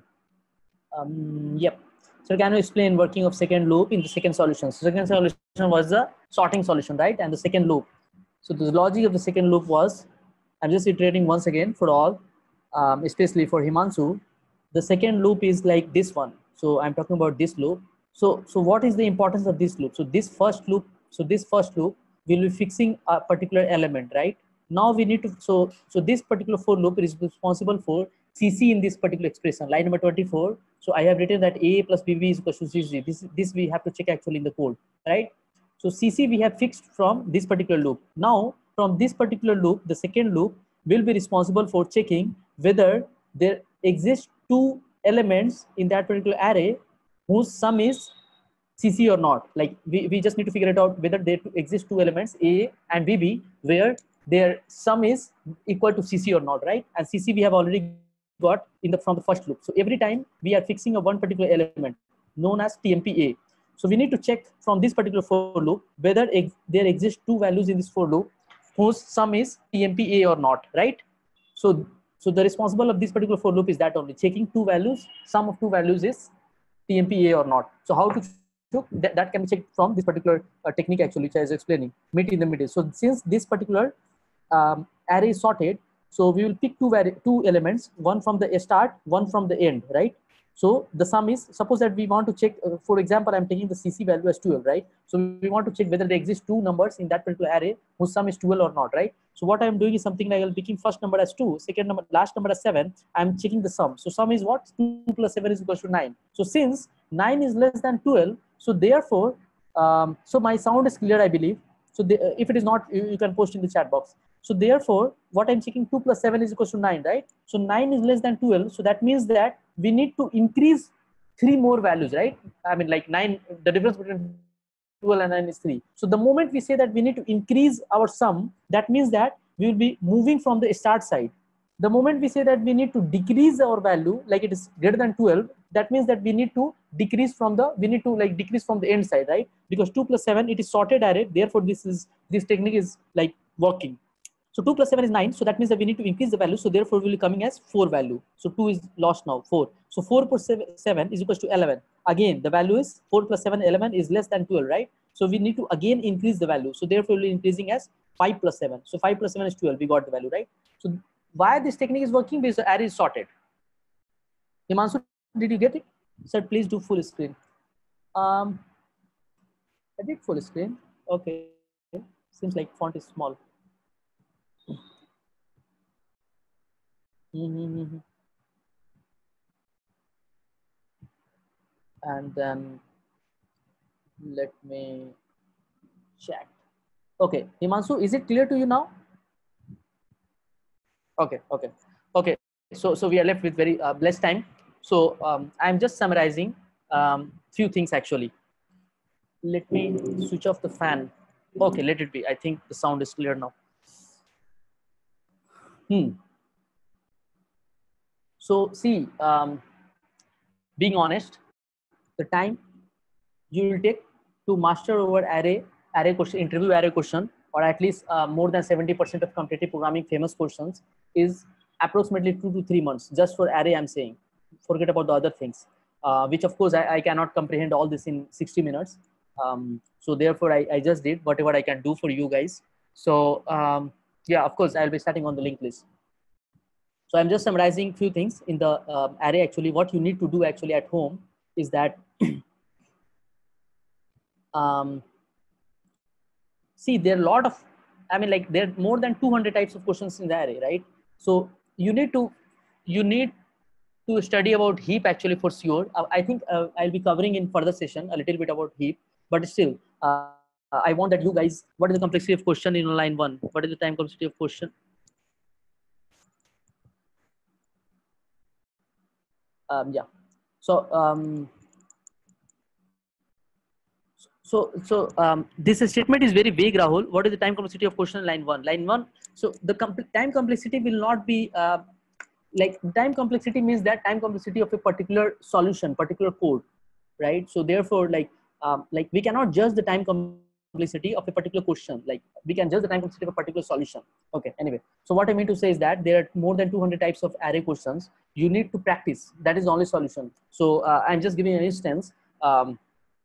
Um, yep. So can you explain working of second loop in the second solution? So second solution was the sorting solution, right? And the second loop. So the logic of the second loop was, I'm just iterating once again for all, um, especially for Himanshu. The second loop is like this one. So I'm talking about this loop. So so what is the importance of this loop? So this first loop, so this first loop will be fixing a particular element, right? Now we need to, so so this particular for loop is responsible for C C in this particular expression, line number twenty-four. So I have written that A plus B B is equal to C C. This, this we have to check actually in the code, right? So C C we have fixed from this particular loop. Now from this particular loop, the second loop will be responsible for checking whether there exist two elements in that particular array whose sum is C C or not. Like we, we just need to figure it out whether there exist two elements A and B B where their sum is equal to C C or not, right? And C C we have already got in the from the first loop. So every time we are fixing a one particular element known as T M P A. So we need to check from this particular for loop whether ex there exist two values in this for loop whose sum is T M P A or not, right? So so the responsible of this particular for loop is that only checking two values, sum of two values is T M P A or not. So how to check that, that can be checked from this particular uh, technique actually, which I was explaining, meet in the middle. So since this particular um, array is sorted, so we will pick two two elements, one from the start, one from the end, right? So the sum is, suppose that we want to check, uh, for example, I'm taking the C C value as twelve, right? So we want to check whether there exist two numbers in that particular array whose sum is twelve or not, right? So what I'm doing is something like I'm picking first number as two, second number, last number as seven. I'm checking the sum. So sum is what? two plus seven is equal to nine. So since nine is less than twelve, so therefore, um, so my sound is clear, I believe. So the, uh, if it is not, you, you can post in the chat box. So therefore, what I'm checking, two plus seven is equal to nine, right? So nine is less than twelve. So that means that we need to increase three more values, right? I mean, like nine, the difference between twelve and nine is three. So the moment we say that we need to increase our sum, that means that we will be moving from the start side. The moment we say that we need to decrease our value, like it is greater than twelve, that means that we need to decrease from the, we need to like decrease from the end side, right? Because two plus seven, it is sorted array. Therefore, this is, this technique is like working. So two plus seven is nine. So that means that we need to increase the value. So therefore, we will be coming as four value. So two is lost now, four. So four plus seven is equal to eleven. Again, the value is four plus seven, eleven is less than twelve, right? So we need to again increase the value. So therefore, we'll be increasing as five plus seven. So five plus seven is twelve. We got the value, right? So why this technique is working? Because the array is sorted. Himanshu, did you get it? Sir, please do full screen. Um, I did full screen. Okay. Seems like font is small. Mm-hmm. And then let me check. Okay, Himanshu, is it clear to you now? Okay, okay, okay. So, so we are left with very uh, less time. So um, I'm just summarizing um, few things actually. Let me switch off the fan. Okay, let it be. I think the sound is clear now. Hmm. So see, um, being honest, the time you will take to master over array, array question, interview array question, or at least uh, more than seventy percent of competitive programming famous questions is approximately two to three months just for array. I'm saying, forget about the other things, uh, which of course I, I cannot comprehend all this in sixty minutes. Um, so therefore, I, I just did whatever I can do for you guys. So um, yeah, of course, I'll be starting on the linked list. So I'm just summarizing few things in the um, array. Actually, what you need to do actually at home is that um, see, there are a lot of, I mean, like there are more than two hundred types of questions in the array, right? So you need to, you need to study about heap actually for sure. Uh, I think uh, I'll be covering in further session a little bit about heap, but still, uh, I want that you guys, what is the complexity of question in line one? What is the time complexity of question? Um, yeah. So um, so so um, this statement is very vague, Rahul. What is the time complexity of question line one? Line one. So the com time complexity will not be uh, like time complexity means that time complexity of a particular solution, particular code, right? So therefore, like um, like we cannot judge the time complexity of a particular question. Like we can judge the time complexity of a particular solution. Okay. Anyway, so what I mean to say is that there are more than two hundred types of array questions. You need to practice. That is the only solution. So uh, I'm just giving an instance. Um,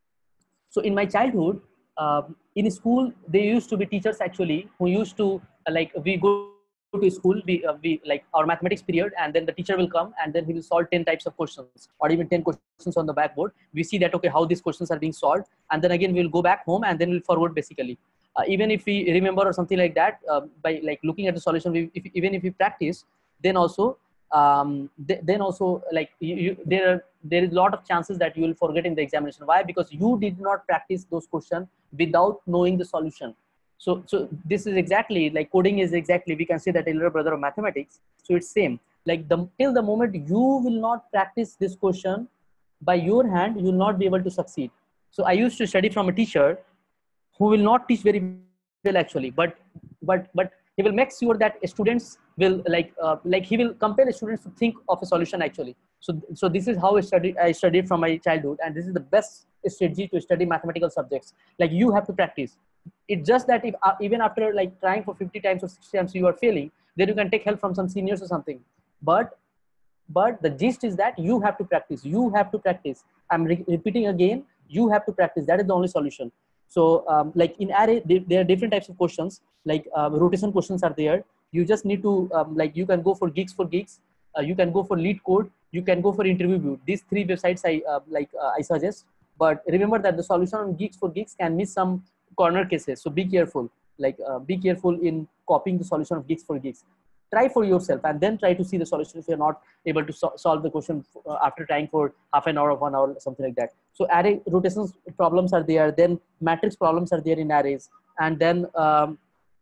So in my childhood, uh, in school, there used to be teachers actually who used to uh, like we go to school, we, uh, we like our mathematics period, and then the teacher will come and then he will solve ten types of questions or even ten questions on the blackboard. We see that, okay, how these questions are being solved. And then again, we'll go back home and then we'll forward basically. Uh, even if we remember or something like that, uh, by like looking at the solution, we, if, even if we practice, then also um th then also like you, you, there are there is a lot of chances that you will forget in the examination. Why? Because you did not practice those questions without knowing the solution. So so this is exactly like coding is exactly, we can say that elder brother of mathematics. So it's same, like the till the moment you will not practice this question by your hand, you will not be able to succeed. So I used to study from a teacher who will not teach very well actually, but but but he will make sure that students will like uh, like he will compel students to think of a solution actually. So so this is how I studied I studied from my childhood, and this is the best strategy to study mathematical subjects. Like you have to practice. It's just that if uh, even after like trying for fifty times or sixty times you are failing, then you can take help from some seniors or something. But but the gist is that you have to practice. You have to practice. I'm re repeating again. You have to practice. That is the only solution. So um, like in array, there are different types of questions. Like uh, rotation questions are there. You just need to um, like you can go for Geeks for Geeks. Uh, you can go for LeetCode. You can go for Interview View. These three websites I uh, like uh, I suggest. But remember that the solution on Geeks for Geeks can miss some corner cases. So be careful. Like uh, be careful in copying the solution of Geeks for Geeks. Try for yourself and then try to see the solution if you're not able to so solve the question uh, after trying for half an hour or one hour, something like that. So array rotations problems are there, then matrix problems are there in arrays, and then um,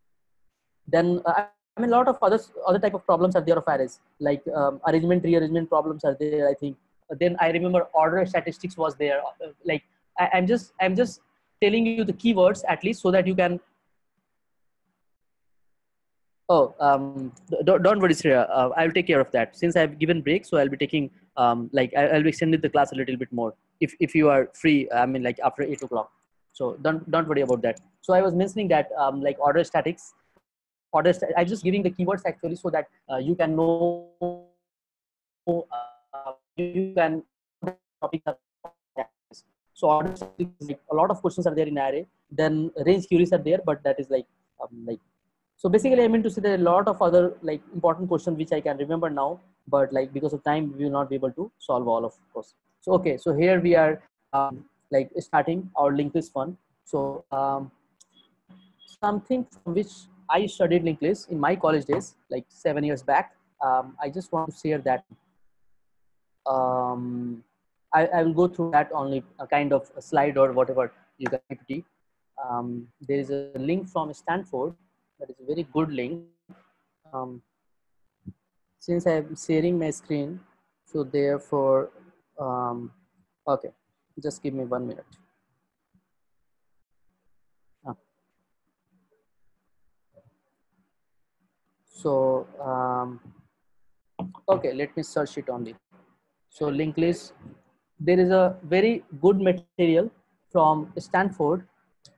then uh, I mean a lot of other other type of problems are there of arrays, like um, arrangement rearrangement problems are there, I think. Then I remember order statistics was there. Uh, like I, I'm just I'm just telling you the keywords at least so that you can. Oh, um, don't, don't worry, Sriya. Uh, I'll take care of that. Since I've given break, so I'll be taking, um, like, I- I'll be extending the class a little bit more. If, if you are free, I mean, like after eight o'clock. So don't, don't worry about that. So I was mentioning that, um, like order statics, order, st I'm just giving the keywords actually so that uh, you can know, uh, you can, topic. So order statistics, like a lot of questions are there in array. Then range queries are there, but that is like, um, like, so basically, I mean to say there are a lot of other like important questions which I can remember now, but like because of time, we will not be able to solve all of course. So okay, so here we are um, like starting our linked list one. So um, something from which I studied linked list in my college days, like seven years back. Um, I just want to share that. Um, I, I will go through that only a kind of a slide or whatever you can see. Um, there is a link from Stanford that is a very good link. Um, since I'm sharing my screen, so therefore, um, okay, just give me one minute. Ah. So, um, okay, let me search it only. So linked list, there is a very good material from Stanford.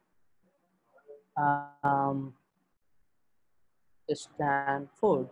Um, Stanford.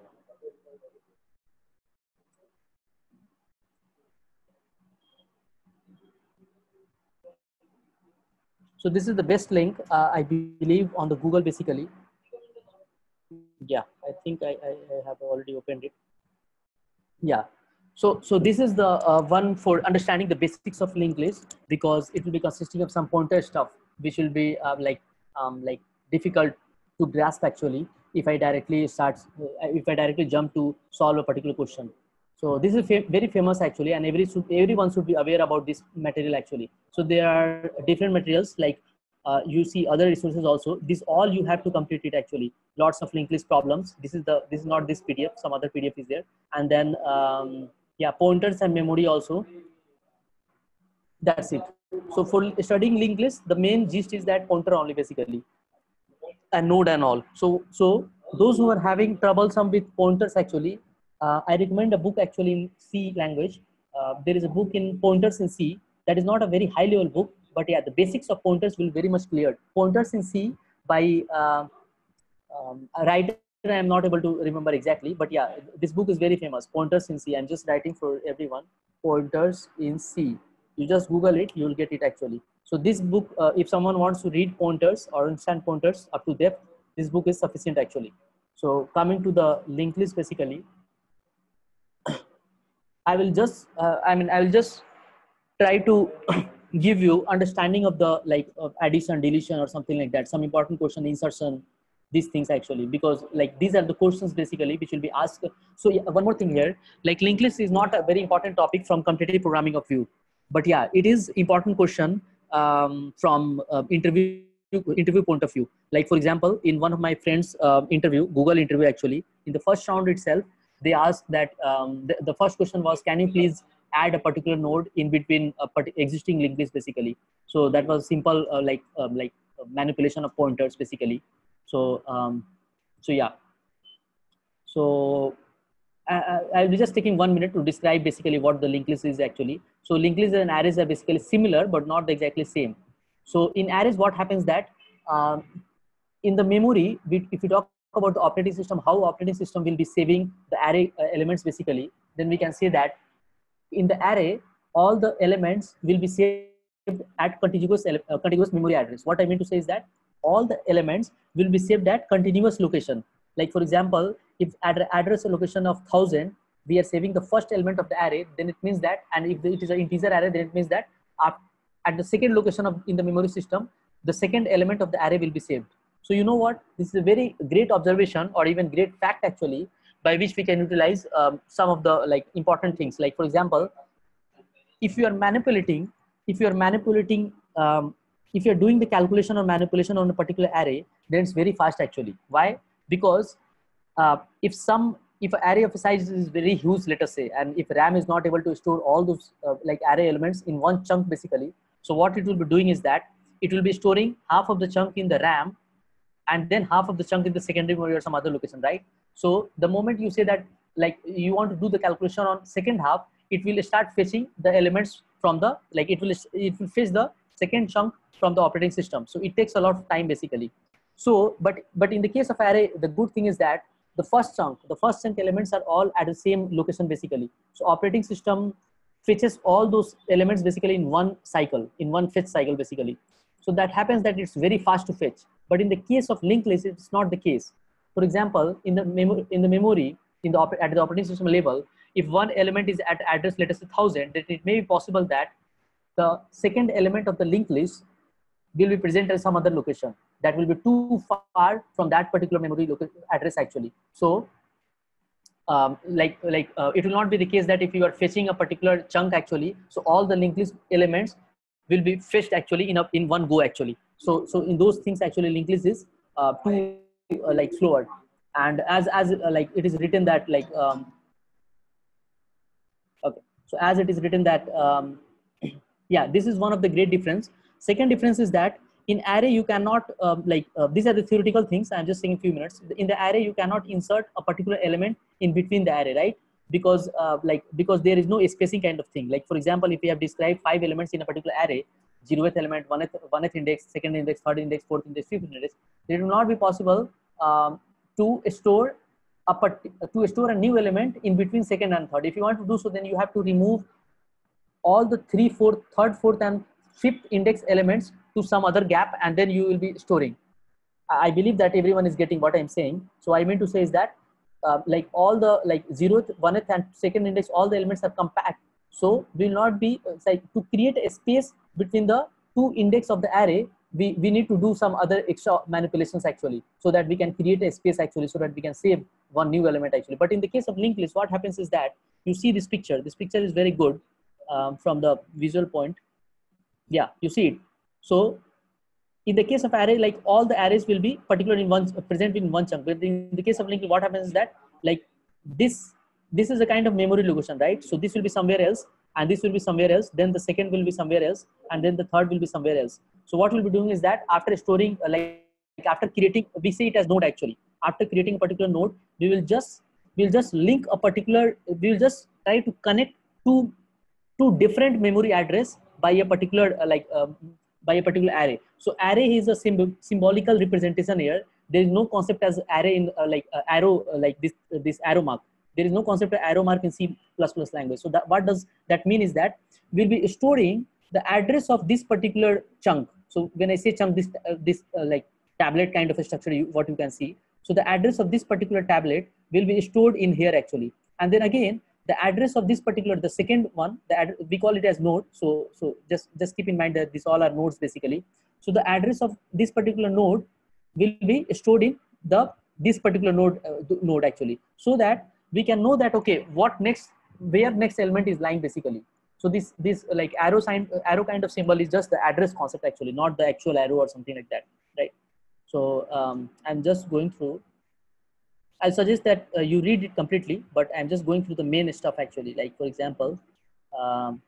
So this is the best link, uh, I believe, on the Google basically. Yeah, I think I, I, I have already opened it. Yeah. So, so this is the uh, one for understanding the basics of linked list, because it will be consisting of some pointer stuff, which will be uh, like, um, like difficult to grasp actually if I directly start, uh, if I directly jump to solve a particular question. So this is fa very famous actually, and every should, everyone should be aware about this material actually. So there are different materials like uh, you see other resources also. This all you have to complete it actually. Lots of linked list problems. This is the this is not this P D F. Some other P D F is there, and then um, yeah, pointers and memory also. That's it. So for studying linked list, the main gist is that pointer only basically, and node and all. So so those who are having troublesome with pointers actually, uh, I recommend a book actually in C language. Uh, there is a book in pointers in C that is not a very high level book, but yeah, the basics of pointers will very much cleared. Pointers in C by uh, um, a writer I am not able to remember exactly, but yeah, this book is very famous. Pointers in C. I'm just writing for everyone. Pointers in C. You just Google it, you will get it actually. So this book, uh, if someone wants to read pointers or understand pointers up to depth, this book is sufficient actually. So coming to the linked list basically, I will just, uh, I mean, I will just try to give you understanding of the like of addition, deletion, or something like that. Some important question, insertion, these things actually, because like these are the questions basically which will be asked. So yeah, one more thing here, like linked list is not a very important topic from competitive programming of view, but yeah, it is important question um, from uh, interview interview point of view. Like for example, in one of my friends uh, interview, Google interview actually, in the first round itself, they asked that um, the, the first question was, can you please add a particular node in between a existing linked list basically. So that was simple uh, like um, like uh, manipulation of pointers basically. So um, so yeah, so I, I'll be just taking one minute to describe basically what the linked list is actually. So linked lists and arrays are basically similar but not exactly same. So in arrays, what happens that um, in the memory, we, if you talk about the operating system, how operating system will be saving the array uh, elements basically, then we can say that in the array, all the elements will be saved at contiguous, uh, contiguous memory address. What I mean to say is that all the elements will be saved at continuous location. Like for example, if at address location of one thousand, we are saving the first element of the array, then it means that, and if it is an integer array, then it means that at the second location of in the memory system, the second element of the array will be saved. So you know what, this is a very great observation or even great fact actually, by which we can utilize um, some of the like important things. Like for example, if you are manipulating, if you are manipulating, um, if you're doing the calculation or manipulation on a particular array, then it's very fast actually. Why? Because uh, if some, if an array of a size is very huge, let us say, and if RAM is not able to store all those uh, like array elements in one chunk basically, so what it will be doing is that it will be storing half of the chunk in the RAM and then half of the chunk in the secondary memory or some other location, right? So the moment you say that like you want to do the calculation on second half, it will start fetching the elements from the, like it will it will fetch the second chunk from the operating system. So it takes a lot of time basically. So but but in the case of array, the good thing is that the first chunk, the first chunk elements are all at the same location basically. So operating system fetches all those elements basically in one cycle, in one fetch cycle basically. So that happens that it's very fast to fetch. But in the case of linked list, it's not the case. For example, in the memory, in the memory, in the at the operating system level, if one element is at address, let us say one thousand, then it may be possible that the second element of the linked list will be present at some other location that will be too far from that particular memory address actually. So um, like like uh, it will not be the case that if you are fetching a particular chunk actually, so all the linked list elements will be fetched actually in a in one go actually. So so in those things actually linked list is uh, too uh, like slower. And as as uh, like it is written that like um, okay, so as it is written that um, yeah, this is one of the great difference. Second difference is that in array you cannot um, like uh, these are the theoretical things I'm just saying a few minutes. In the array you cannot insert a particular element in between the array, right? Because uh, like because there is no spacing kind of thing. Like for example, if we have described five elements in a particular array, zeroth element, one one index, second index, third index, fourth index, fifth index, it will not be possible um, to store a part to store a new element in between second and third. If you want to do so, then you have to remove all the three, fourth, third, fourth, and fifth index elements to some other gap, and then you will be storing. I believe that everyone is getting what I'm saying. So I mean to say is that uh, like all the like zeroth, one and second index, all the elements are compact. So will not be uh, like to create a space between the two index of the array. We, we need to do some other extra manipulations actually, so that we can create a space actually, so that we can save one new element actually. But in the case of linked list, what happens is that you see this picture. This picture is very good um, from the visual point. Yeah, you see it. So in the case of array, like all the arrays will be particular in one present in one chunk. But in the case of linked, what happens is that like this this is a kind of memory location, right? So this will be somewhere else, and this will be somewhere else, then the second will be somewhere else, and then the third will be somewhere else. So what we'll be doing is that after storing, uh, like after creating, we say it as node actually. After creating a particular node, we will just we'll just link a particular, we will just try to connect two two different memory address by a particular uh, like um, by a particular array. So array is a symbol, symbolical representation here. There is no concept as array in uh, like uh, arrow uh, like this uh, this arrow mark. There is no concept of arrow mark in C plus plus language. So that, what does that mean is that we'll be storing the address of this particular chunk. So when I say chunk, this uh, this uh, like tablet kind of a structure, you, what you can see. So the address of this particular tablet will be stored in here actually. And then again, the address of this particular, the second one, the ad, we call it as node. So, so just, just keep in mind that these all are nodes basically. So the address of this particular node will be stored in the, this particular node, uh, node actually. So that we can know that, okay, what next, where next element is lying basically. So this, this like arrow sign, arrow kind of symbol is just the address concept actually, not the actual arrow or something like that, right? So um, I'm just going through. I suggest that uh, you read it completely, but I'm just going through the main stuff actually. Like for example, um,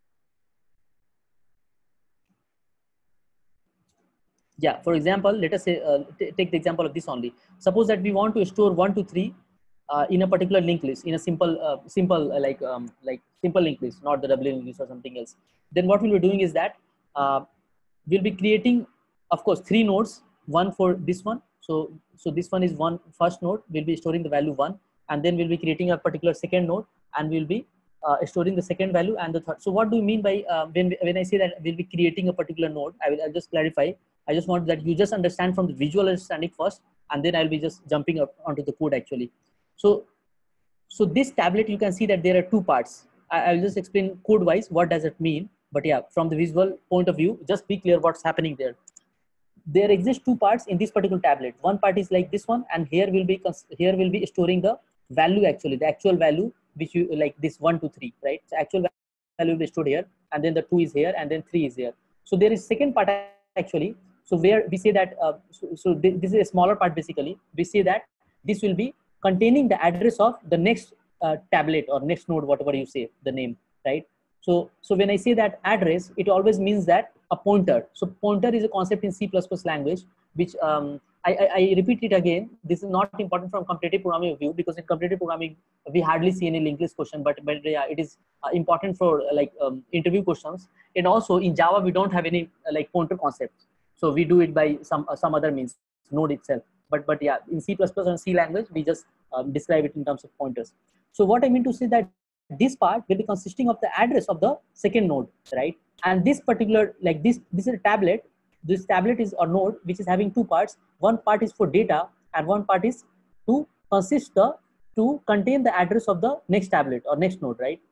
yeah, for example, let us say, uh, take the example of this only. Suppose that we want to store one to three uh, in a particular linked list, in a simple, uh, simple uh, like um, like simple linked list, not the double linked list or something else. Then what we'll be doing is that uh, we'll be creating, of course, three nodes, one for this one. So, so this one is one first node, we'll be storing the value one, and then we'll be creating a particular second node, and we'll be uh, storing the second value and the third. So what do you mean by, uh, when, when I say that we'll be creating a particular node, I will I'll just clarify. I just want that you just understand from the visual understanding first, and then I'll be just jumping up onto the code actually. So, so this tablet, you can see that there are two parts. I, I'll just explain code wise, what does it mean? But yeah, from the visual point of view, just be clear what's happening there. There exist two parts in this particular tablet. One part is like this one, and here will be here will be storing the value actually, the actual value which you like this one to three, right? So actual value will be stored here, and then the two is here, and then three is here. So there is second part actually. So where we say that uh, so, so this is a smaller part basically. We say that this will be containing the address of the next uh, tablet or next node, whatever you say the name, right? So, so when I say that address, it always means that a pointer. So pointer is a concept in C plus plus language, which um, I, I, I repeat it again. This is not important from competitive programming view, because in competitive programming, we hardly see any linked list question, but, but yeah, it is uh, important for uh, like um, interview questions. And also in Java, we don't have any uh, like pointer concepts. So we do it by some, uh, some other means, node itself. But, but yeah, in C plus plus and C language, we just um, describe it in terms of pointers. So what I mean to say that this part will be consisting of the address of the second node, right? And this particular, like this, this is a tablet. This tablet is a node which is having two parts. One part is for data, and one part is to consist the, to contain the address of the next tablet or next node, right?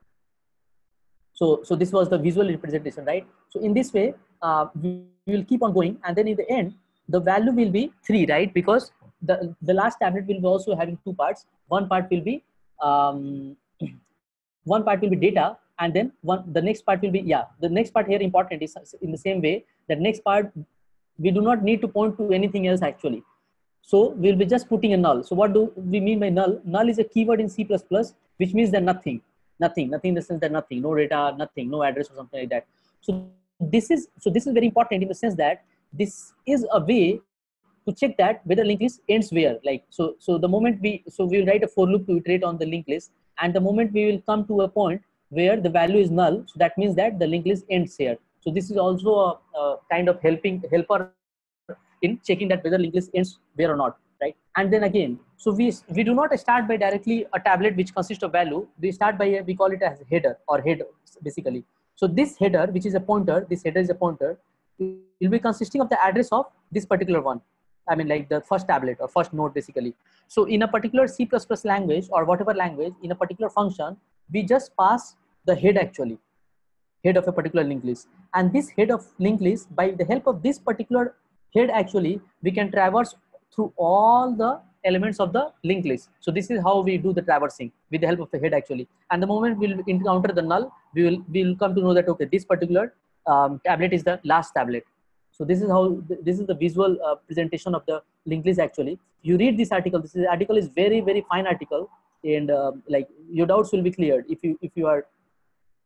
So, so this was the visual representation, right? So in this way, uh, we will keep on going, and then in the end, the value will be three, right? Because the, the last tablet will be also having two parts. One part will be, um, one part will be data, and then one, the next part will be, yeah, the next part here important is in the same way, the next part, we do not need to point to anything else actually. So we'll be just putting a null. So what do we mean by null? Null is a keyword in C plus plus, which means that nothing, nothing, nothing in the sense that nothing, no data, nothing, no address or something like that. So this is, so this is very important in the sense that this is a way to check that whether linked list ends where, like, so, so the moment we, so we'll write a for loop to iterate on the linked list, and the moment we will come to a point where the value is null, so that means that the linked list ends here. So this is also a, a kind of helping helper in checking that whether linked list ends where or not, right? And then again, so we we do not start by directly a tablet which consists of value. We start by a, we call it as header or head basically. So this header, which is a pointer, this header is a pointer, will be consisting of the address of this particular one. I mean, like the first tablet or first node basically. So in a particular C plus plus language or whatever language, in a particular function, we just pass the head actually, head of a particular linked list. And this head of linked list, by the help of this particular head actually, we can traverse through all the elements of the linked list. So this is how we do the traversing with the help of the head actually. And the moment we'll encounter the null, we will we'll come to know that, okay, this particular um, tablet is the last tablet. So this is how, this is the visual uh, presentation of the linked list actually. You read this article, this is, article is very, very fine article, and uh, like your doubts will be cleared if you, if you are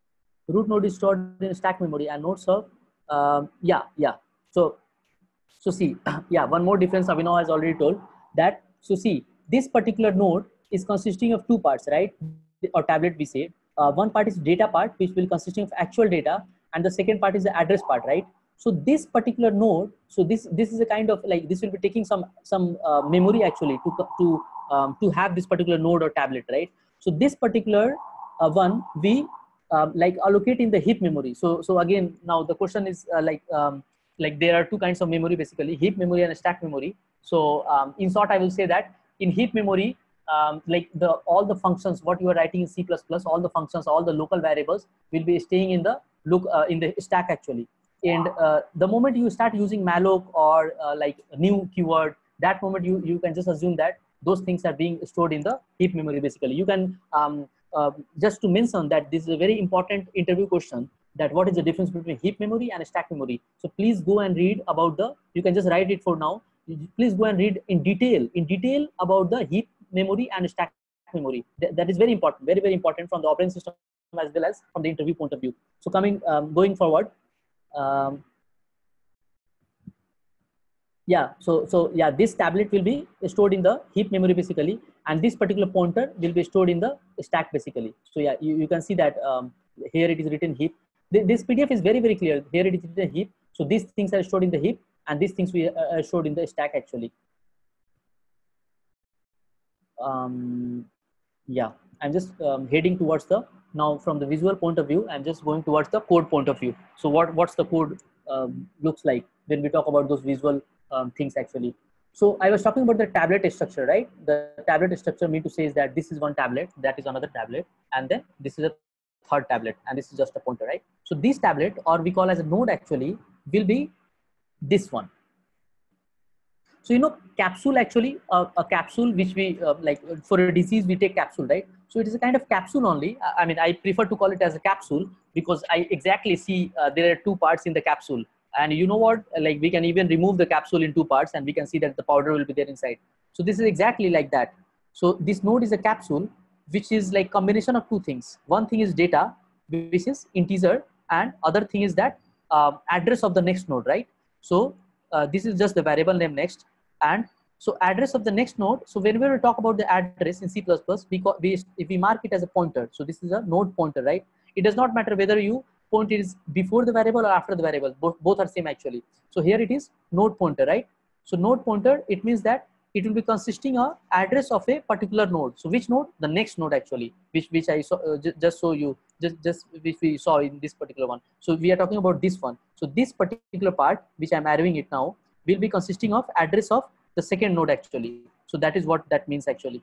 root node is stored in stack memory and nodes of, um, yeah, yeah. So, so see, yeah, one more difference Abhinav has already told that. So see, this particular node is consisting of two parts, right? Or tablet we say. Uh, one part is data part, which will consisting of actual data, and the second part is the address part, right? So this particular node, so this this is a kind of like, this will be taking some some uh, memory actually to to um, to have this particular node or tablet, right? So this particular uh, one we um, like allocate in the heap memory. So so again, now the question is uh, like um, like there are two kinds of memory basically, heap memory and stack memory. So um, in short, I will say that in heap memory, um, like the all the functions what you are writing in C plus plus, all the functions, all the local variables will be staying in the look uh, in the stack actually. And uh, the moment you start using malloc or uh, like new keyword, that moment you you can just assume that those things are being stored in the heap memory basically. You can um, uh, just to mention that this is a very important interview question, that what is the difference between heap memory and stack memory. So please go and read about the, you can just write it for now. Please go and read in detail, in detail about the heap memory and stack memory. That, that is very important, very, very important from the operating system as well as from the interview point of view. So coming, um, going forward, um, yeah, so so yeah, this tablet will be stored in the heap memory basically, and this particular pointer will be stored in the stack basically. So yeah, you, you can see that um, here it is written heap. This P D F is very, very clear. Here it is written heap. So these things are stored in the heap, and these things we are stored in the stack actually. Um, yeah, I'm just um, heading towards the, now from the visual point of view, I'm just going towards the code point of view. So what what's the code um, looks like when we talk about those visual um, things actually. So I was talking about the tablet structure, right? The tablet structure mean to say is that this is one tablet, that is another tablet, and then this is a third tablet, and this is just a pointer, right? So this tablet, or we call as a node actually, will be this one. So you know, capsule actually, uh, a capsule which we uh, like for a disease we take capsule, right? So it is a kind of capsule only. I mean, I prefer to call it as a capsule because I exactly see uh, there are two parts in the capsule. And you know what? Like we can even remove the capsule in two parts, and we can see that the powder will be there inside. So this is exactly like that. So this node is a capsule which is like combination of two things. One thing is data, which is integer, and other thing is that uh, address of the next node, right? So uh, this is just the variable name next. And so address of the next node. So whenever we talk about the address in C plus plus, we, we if we mark it as a pointer, so this is a node pointer, right? It does not matter whether you point it is before the variable or after the variable, both, both are same actually. So here it is node pointer, right? So node pointer, it means that it will be consisting of address of a particular node. So which node? The next node actually, which which I saw uh, just show you, just just which we saw in this particular one. So we are talking about this one. So this particular part, which I'm arrowing it now, will be consisting of address of the second node actually. So that is what that means actually.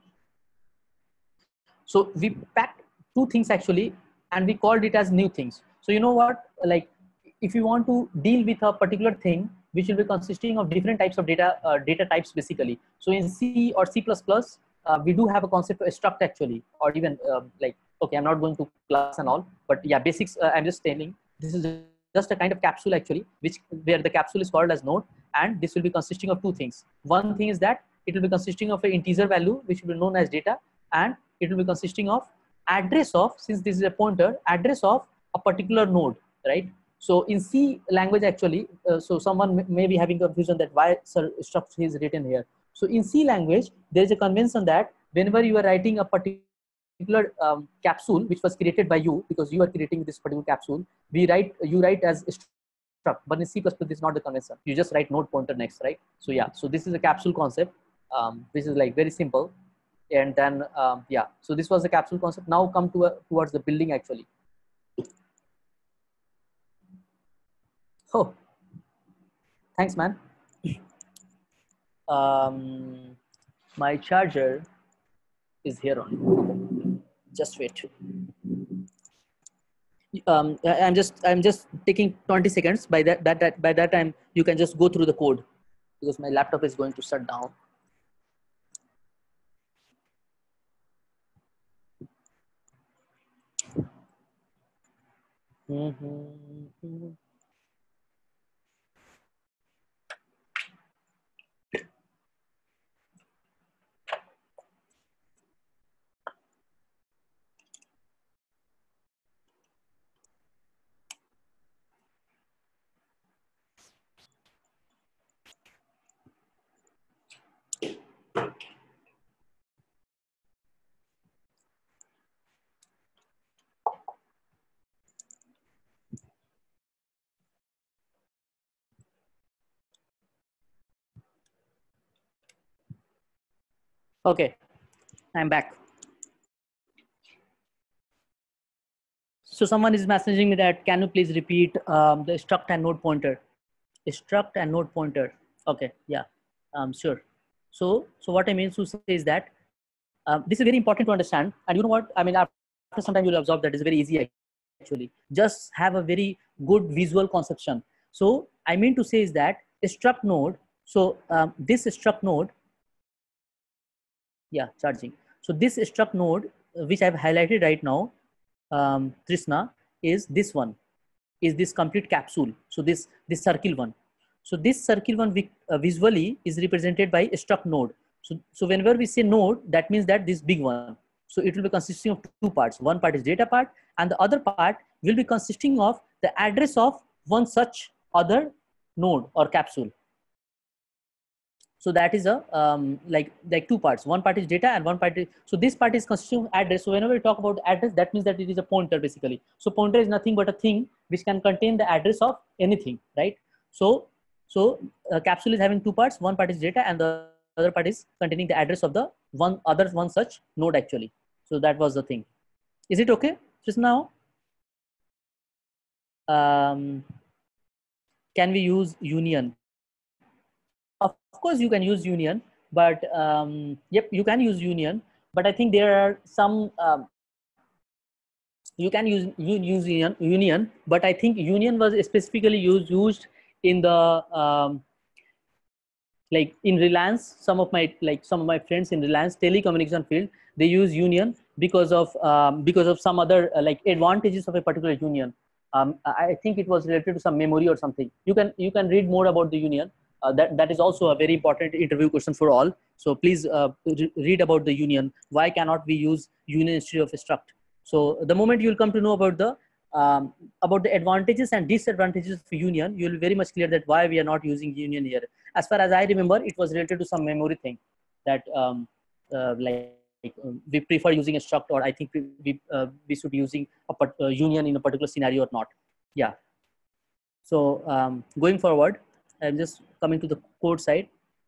So we packed two things actually, and we called it as new things. So you know what, like if you want to deal with a particular thing which will be consisting of different types of data uh, data types basically. So in C or C plus plus, uh, we do have a concept of struct actually, or even uh, like, okay, I'm not going to class and all, but yeah, basics uh, I'm just telling. This is just a kind of capsule actually, which where the capsule is called as node, and this will be consisting of two things. One thing is that it will be consisting of an integer value which will be known as data, and it will be consisting of address of, since this is a pointer, address of a particular node, right? So in C language actually, uh, so someone may be having confusion that why struct is written here. So in C language, there is a convention that whenever you are writing a particular um, capsule which was created by you, because you are creating this particular capsule, we write, you write as struct, but in C plus plus this is not the convention. You just write node pointer next, right? So yeah, so this is a capsule concept. Um, this is like very simple. And then um, yeah, so this was the capsule concept. Now come to a, towards the building actually. Oh, thanks man. Um, my charger is here only. Just wait. Um, I'm just I'm just taking twenty seconds. By that that that by that time you can just go through the code, because my laptop is going to shut down. Mm-hmm. Okay, I'm back. So someone is messaging me that, can you please repeat um, the struct and node pointer? Struct and node pointer. Okay, yeah, um, sure. So, so what I mean to say is that um, this is very important to understand. And you know what? I mean, after some time you'll observe that it's very easy actually. Just have a very good visual conception. So I mean to say is that a struct node. So um, this struct node, yeah, charging. So this struct node, uh, which I've highlighted right now, um, Trishna, is this one, is this complete capsule. So this, this circle one. So this circle one uh, visually is represented by a struct node. So, so whenever we say node, that means that this big one. So it will be consisting of two parts. One part is data part, and the other part will be consisting of the address of one such other node or capsule. So that is a um, like like two parts. One part is data and one part is, so this part is consisting of address. So whenever we talk about address, that means that it is a pointer basically. So pointer is nothing but a thing which can contain the address of anything, right? So so uh, capsule is having two parts. One part is data and the other part is containing the address of the one other one such node actually. So that was the thing. Is it okay just now? Um, can we use union? Of course you can use union, but um, yep, you can use union, but I think there are some um, you can use use union, union, but I think union was specifically used used in the um, like in Reliance. Some of my like some of my friends in Reliance telecommunication field, they use union because of um, because of some other uh, like advantages of a particular union. Um, I think it was related to some memory or something. You can you can read more about the union. Uh, that that is also a very important interview question for all. So please uh, re read about the union. Why cannot we use union instead of struct? So the moment you will come to know about the um, about the advantages and disadvantages of union, you will be very much clear that why we are not using union here. As far as I remember, it was related to some memory thing that um, uh, like um, we prefer using a struct, or I think we we, uh, we should be using a part, uh, union in a particular scenario or not. Yeah. So um, going forward, I'm just coming to the code side.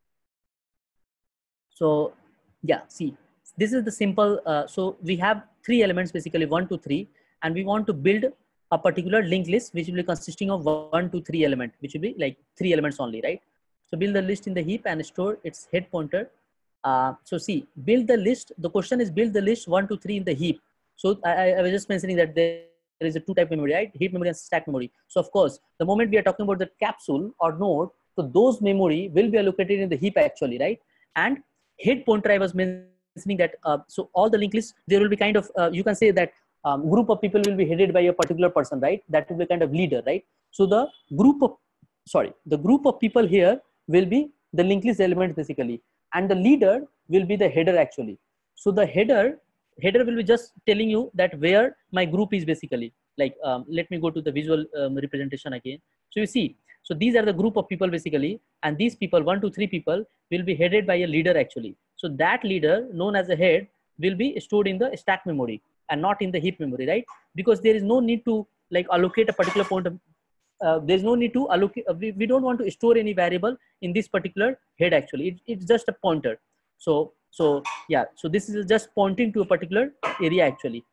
So yeah, see, this is the simple. Uh, so we have three elements basically, one, two, three, and we want to build a particular linked list which will be consisting of one, two, three element, which will be like three elements only, right? So build the list in the heap and store its head pointer. Uh, so see, build the list. The question is build the list one, two, three in the heap. So I, I was just mentioning that there is a two type memory, right? Heap memory and stack memory. So of course, the moment we are talking about the capsule or node, so those memory will be allocated in the heap actually, right? And head pointer, I was mentioning that. Uh, so all the linked lists, there will be kind of, uh, you can say that um, group of people will be headed by a particular person, right? That will be kind of leader, right? So the group of, sorry, the group of people here will be the linked list element basically, and the leader will be the header actually. So the header header will be just telling you that where my group is basically. Like um, let me go to the visual um, representation again. So you see, so these are the group of people basically, and these people, one to three people, will be headed by a leader actually. So that leader, known as a head, will be stored in the stack memory and not in the heap memory, right? Because there is no need to like allocate a particular point of uh, there's no need to allocate. Uh, we, we don't want to store any variable in this particular head actually. It, it's just a pointer. So so yeah, so this is just pointing to a particular area actually.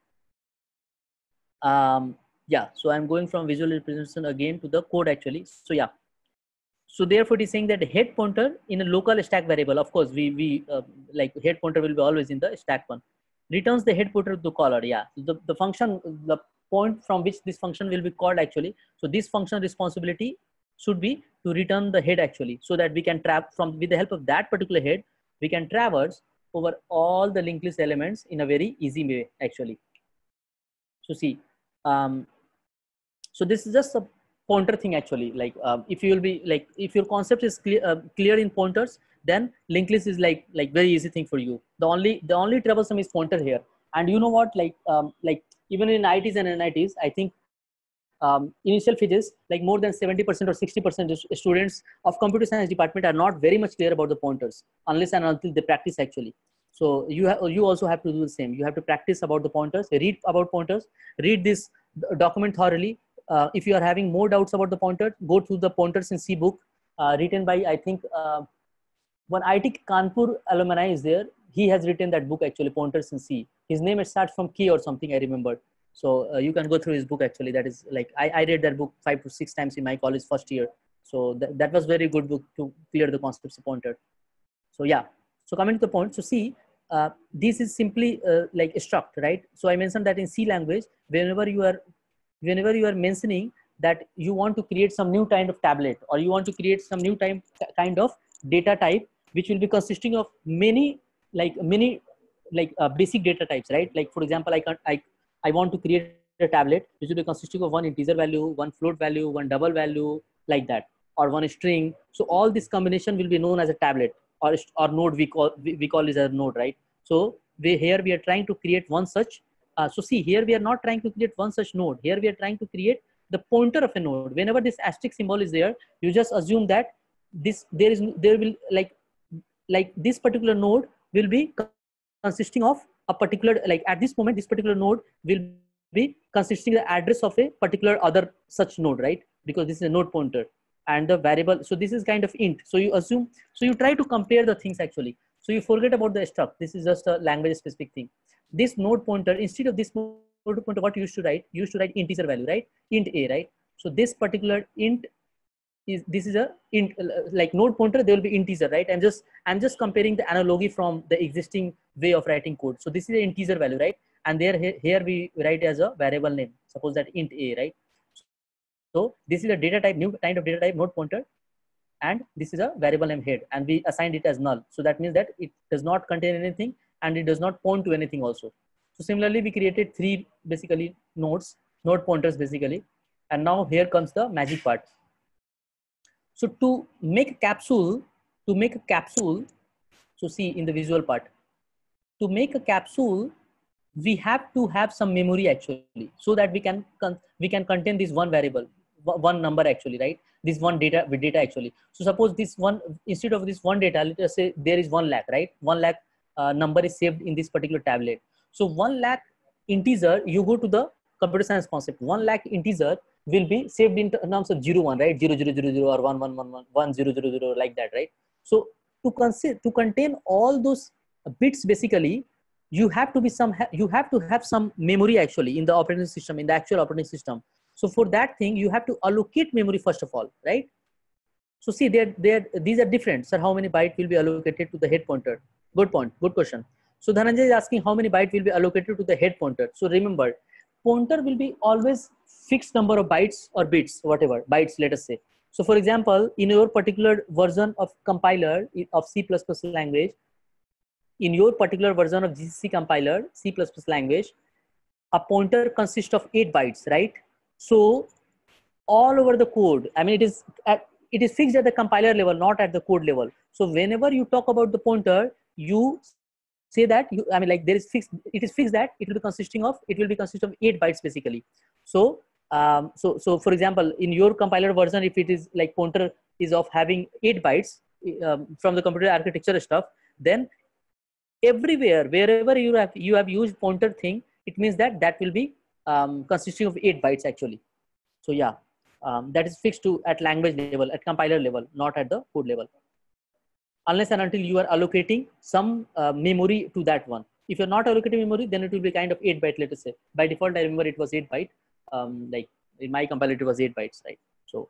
Um, yeah, so I'm going from visual representation again to the code actually. So yeah, so therefore it is saying that the head pointer in a local stack variable, of course we we uh, like head pointer will be always in the stack one, returns the head pointer to the caller. Yeah, so the, the function, the point from which this function will be called actually. So this function responsibility should be to return the head actually, so that we can trap from, with the help of that particular head, we can traverse over all the linked list elements in a very easy way actually. So see, um, so this is just a pointer thing actually. Like um, if you will be like, if your concept is clear, uh, clear in pointers, then linked list is like like very easy thing for you. The only the only troublesome is pointer here. And you know what, like um, like even in I Ts and N I Ts, I think um, initial phases, like more than seventy percent or sixty percent students of computer science department are not very much clear about the pointers unless and until they practice actually. So you have, you also have to do the same. You have to practice about the pointers, read about pointers, read this document thoroughly. Uh, if you are having more doubts about the pointer, go through the pointers in C book uh, written by, I think uh, one I T Kanpur alumni is there. he has written that book actually, Pointers in C. His name starts from Key or something, I remember. So uh, you can go through his book actually. That is like, I, I read that book five to six times in my college first year. So th that was very good book to clear the concepts of pointer. So yeah, so coming to the point, so see, uh, this is simply uh, like a struct, right? So I mentioned that in C language, whenever you are, whenever you are mentioning that you want to create some new kind of tablet, or you want to create some new time kind of data type, which will be consisting of many, like many, like uh, basic data types, right? Like for example, I can I I want to create a tablet which will be consisting of one integer value, one float value, one double value, like that, or one string. So all this combination will be known as a tablet, or or node. We call we, we call it as a node, right? So we here we are trying to create one such. Uh, so see, here we are not trying to create one such node. Here we are trying to create the pointer of a node. Whenever this asterisk symbol is there, you just assume that this there is there will like like this particular node will be consisting of a particular, like at this moment this particular node will be consisting the address of a particular other such node, right? Because this is a node pointer, and the variable, so this is kind of int. So you assume, so you try to compare the things actually. So you forget about the struct. This is just a language specific thing. This node pointer, instead of this node pointer, what you used to write, you used to write integer value, right? Int a, right? So this particular int is, this is a int, like node pointer, they will be integer, right? I'm just I'm just comparing the analogy from the existing way of writing code. So this is an integer value, right? And there here we write as a variable name, suppose that int a, right? So this is a data type, new kind of data type, node pointer, and this is a variable name head, and we assigned it as null. So that means that it does not contain anything, and it does not point to anything also. So similarly, we created three basically nodes, node pointers basically, and now here comes the magic part. So to make a capsule, to make a capsule, so see in the visual part, to make a capsule, we have to have some memory actually, so that we can we can contain this one variable, one number actually, right? This one data with data actually. So suppose this one, instead of this one data, let us say there is one lakh, right? One lakh uh, number is saved in this particular tablet. So one lakh integer, you go to the computer science concept, one lakh integer will be saved in terms of zero one, right? Zero zero zero zero or one one one one one zero zero zero, like that, right? So to consider to contain all those bits basically, you have to be some you have to have some memory actually in the operating system, in the actual operating system. So for that thing, you have to allocate memory first of all, right? So see, they're, they're, these are different. Sir, how many bytes will be allocated to the head pointer? Good point, good question. So Dhananjay is asking how many bytes will be allocated to the head pointer. So remember, pointer will be always fixed number of bytes or bits, whatever, bytes, let us say. So for example, in your particular version of compiler of C plus plus language, in your particular version of G C C compiler, C plus plus language, a pointer consists of eight bytes, right? So all over the code, I mean, it is at, it is fixed at the compiler level, not at the code level. So whenever you talk about the pointer, you say that you, I mean, like there is fixed, it is fixed that it will be consisting of, it will be consist of eight bytes basically. So, um, so, so for example, in your compiler version, if it is like pointer is of having eight bytes um, from the computer architecture stuff, then everywhere, wherever you have, you have used pointer thing, it means that that will be um, consisting of eight bytes actually. So yeah, um, that is fixed to at language level, at compiler level, not at the code level. Unless and until you are allocating some uh, memory to that one. If you're not allocating memory, then it will be kind of eight byte, let us say. By default, I remember it was eight byte. Um, like in my compiler, it was eight bytes, right? So,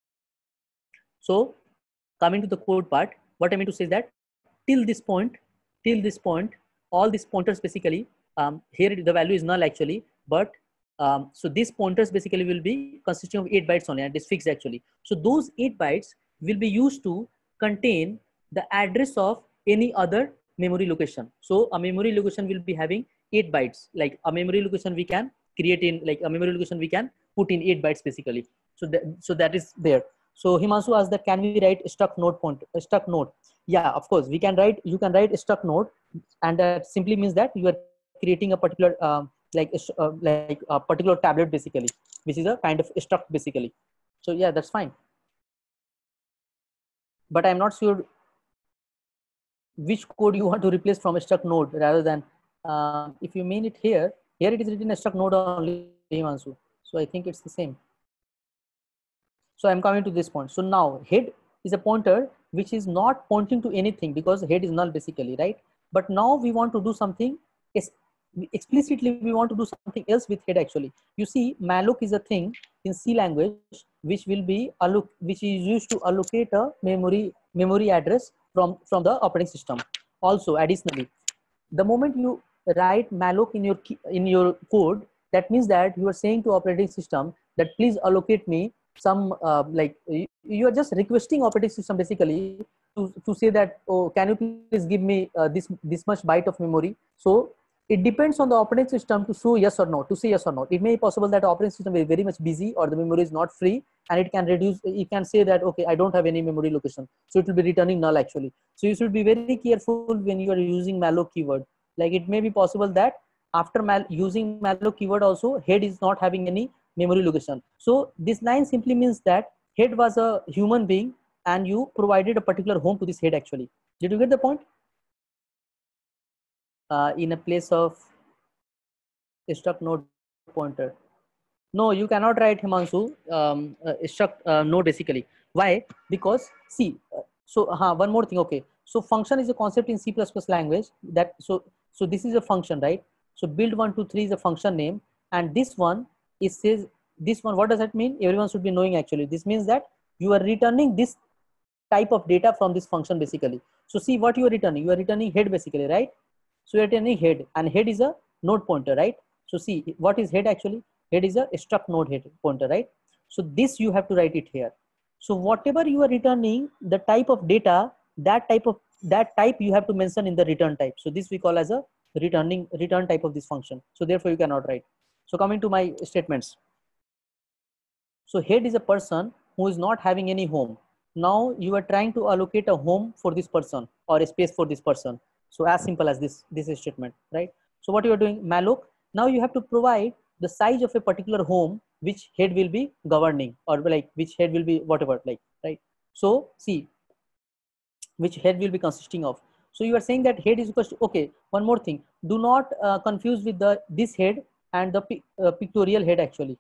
so coming to the code part, what I mean to say is that till this point, till this point, all these pointers basically, um, here the value is null actually, but um, so these pointers basically will be consisting of eight bytes only, and it's fixed actually. So those eight bytes will be used to contain the address of any other memory location. So a memory location will be having eight bytes, like a memory location we can create in, like a memory location we can put in eight bytes basically. So that, so that is there. So Himanshu asked that, can we write struct node point, struct node? Yeah, of course we can write, you can write struct node, and that simply means that you are creating a particular um, like uh, like a particular tablet basically, which is a kind of struct basically. So yeah, that's fine. But I'm not sure which code you want to replace from a struct node rather than uh, if you mean it here, here it is written a struct node only, Himanshu. So I think it's the same. So I'm coming to this point. So now head is a pointer which is not pointing to anything because head is null basically, right? but now we want to do something explicitly. We want to do something else with head actually. You see, malloc is a thing in C language which will be alloc which is used to allocate a memory memory address from from the operating system. Also, additionally, the moment you write malloc in your key, in your code, that means that you are saying to operating system that please allocate me some uh, like you, you are just requesting operating system basically to, to say that, oh, can you please give me uh, this this much byte of memory. So it depends on the operating system to show yes or no, to say yes or no. It may be possible that the operating system is very much busy or the memory is not free, and it can reduce, it can say that, okay, I don't have any memory location. So it will be returning null actually. So you should be very careful when you are using malloc keyword. Like it may be possible that after mal using malloc keyword also, head is not having any memory location. So this line simply means that head was a human being and you provided a particular home to this head actually. Did you get the point? Uh, in a place of struct node pointer. No, you cannot write Himanshu um, uh, struct uh, node basically. Why? Because see, uh, so uh, one more thing. Okay, so function is a concept in C plus plus language that so so this is a function, right? So build one two three is a function name, and this one is says this one. What does that mean? Everyone should be knowing actually. This means that you are returning this type of data from this function basically. So see what you are returning. You are returning head basically, right? So you are returning head, and head is a node pointer, right? So see what is head actually. Head is a struct node head pointer, right? So this you have to write it here. So whatever you are returning, the type of data, that type of that type you have to mention in the return type. So this we call as a returning return type of this function. So therefore you cannot write. So coming to my statements. So head is a person who is not having any home. Now you are trying to allocate a home for this person or a space for this person. So as simple as this, this is statement, right? So what you are doing, malloc, now you have to provide the size of a particular home which head will be governing, or like which head will be whatever, like, right? So see, which head will be consisting of. So you are saying that head is equal to, okay, one more thing, do not uh, confuse with the this head and the uh, pictorial head actually.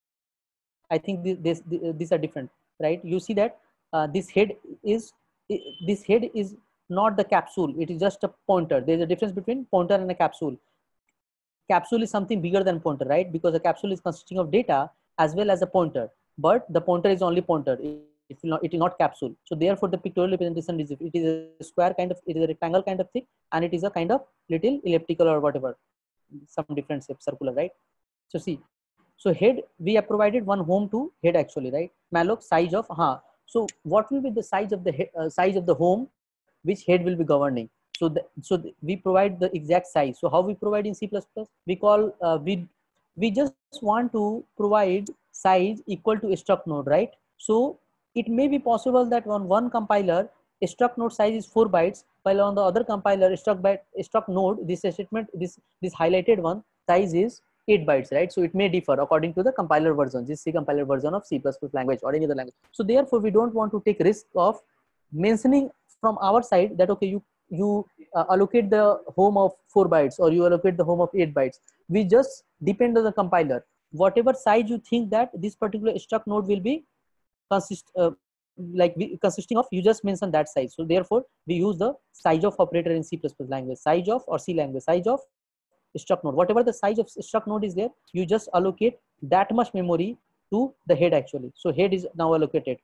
I think this, this, these are different, right? You see that uh, this head is this head is not the capsule. It is just a pointer. There is a difference between pointer and a capsule. Capsule is something bigger than pointer, right? Because a capsule is consisting of data as well as a pointer, but the pointer is only pointer. It will not, it is not capsule. So therefore the pictorial representation is, it is a square kind of, it is a rectangle kind of thing, and it is a kind of little elliptical or whatever, some different shape, circular, right? So see, so head, we have provided one home to head actually, right? Malloc size of, huh. So what will be the size of the head, uh, size of the home which head will be governing? So the, so the, we provide the exact size. So how we provide in C plus plus? We call, uh, we, we just want to provide size equal to struct node, right? So it may be possible that on one compiler, struct node size is four bytes, while on the other compiler, struct byte, struct node, this statement, this, this highlighted one, size is eight bytes, right? So it may differ according to the compiler version, this C compiler version of C plus plus language or any other language. So therefore, we don't want to take risk of mentioning from our side that, okay, you, you uh, allocate the home of four bytes or you allocate the home of eight bytes. We just depend on the compiler. Whatever size you think that this particular struct node will be consist, uh, like we, consisting of, you just mention that size. So therefore, we use the size of operator in C plus plus language, size of or C language, size of struct node. Whatever the size of struct node is there, you just allocate that much memory to the head actually. So head is now allocated.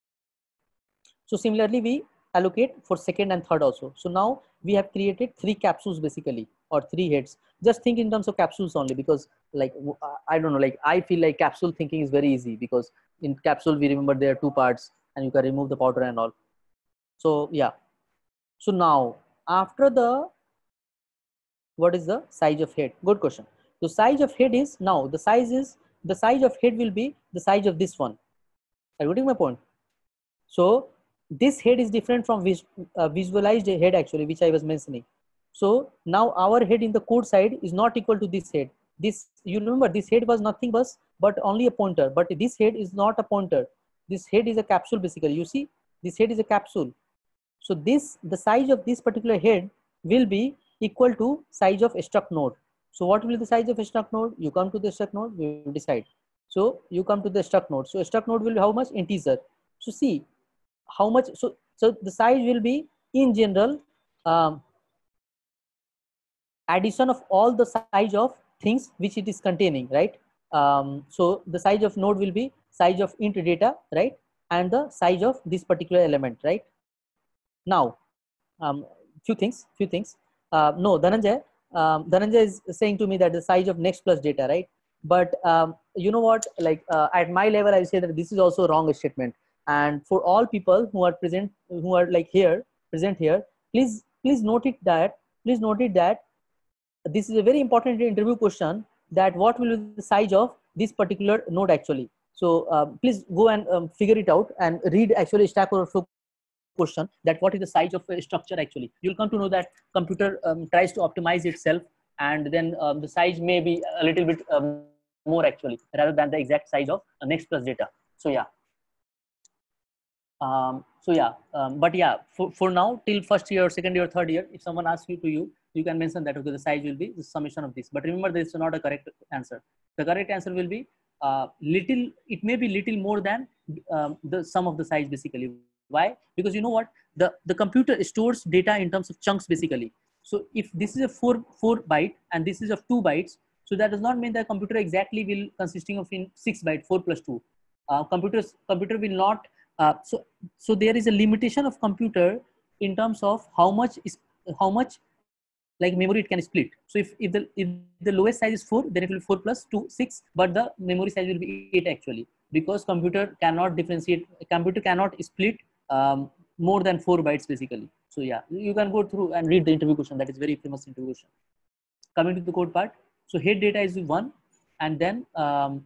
So similarly, we allocate for second and third also. So now we have created three capsules basically, or three heads. Just think in terms of capsules only, because like, I don't know, like I feel like capsule thinking is very easy, because in capsule we remember there are two parts and you can remove the powder and all. So yeah. So now after the, what is the size of head? Good question. The size of head is, now the size is, the size of head will be the size of this one. Are you getting my point? So this head is different from vis uh, visualized head actually, which I was mentioning. So now our head in the code side is not equal to this head. This, you remember, this head was nothing but, but only a pointer, but this head is not a pointer. This head is a capsule basically. You see, this head is a capsule. So this, the size of this particular head will be equal to size of struct node. So what will be the size of struct node? You come to the struct node, we will decide. So you come to the struct node. So struct node will be how much? Integer. So see how much. So, so the size will be in general, um, addition of all the size of things which it is containing, right? Um, so the size of node will be size of int data, right? And the size of this particular element, right? Now, um, few things, few things. Uh, no, Dhananjay, um, Dhananjay is saying to me that the size of next plus data, right? But um, you know what? Like uh, at my level, I say that this is also a wrong statement. And for all people who are present, who are like here, present here, please, please note it that, please note it that this is a very important interview question, that what will be the size of this particular node actually. So um, please go and um, figure it out and read actually Stack Overflow question, that what is the size of a structure actually. You'll come to know that computer um, tries to optimize itself, and then um, the size may be a little bit um, more actually, rather than the exact size of uh, next plus data. So yeah. Um, so yeah, um, but yeah, for, for now, till first year, second year, third year, if someone asks you to you, you can mention that, okay, the size will be the summation of this. But remember, this is not a correct answer. The correct answer will be uh, little, it may be little more than um, the sum of the size basically. Why? Because you know what? The, the computer stores data in terms of chunks basically. So if this is a four, four byte and this is of two bytes, so that does not mean that computer exactly will consisting of in six byte, four plus two. Uh, computers, computer will not, uh, so, so there is a limitation of computer in terms of how much is, how much like memory it can split. So if, if the if the lowest size is four, then it will be four plus two, six, but the memory size will be eight actually, because computer cannot differentiate, computer cannot split um, more than four bytes basically. So yeah, you can go through and read the interview question. That is very famous interview question. Coming to the code part, so head data is one, and then um,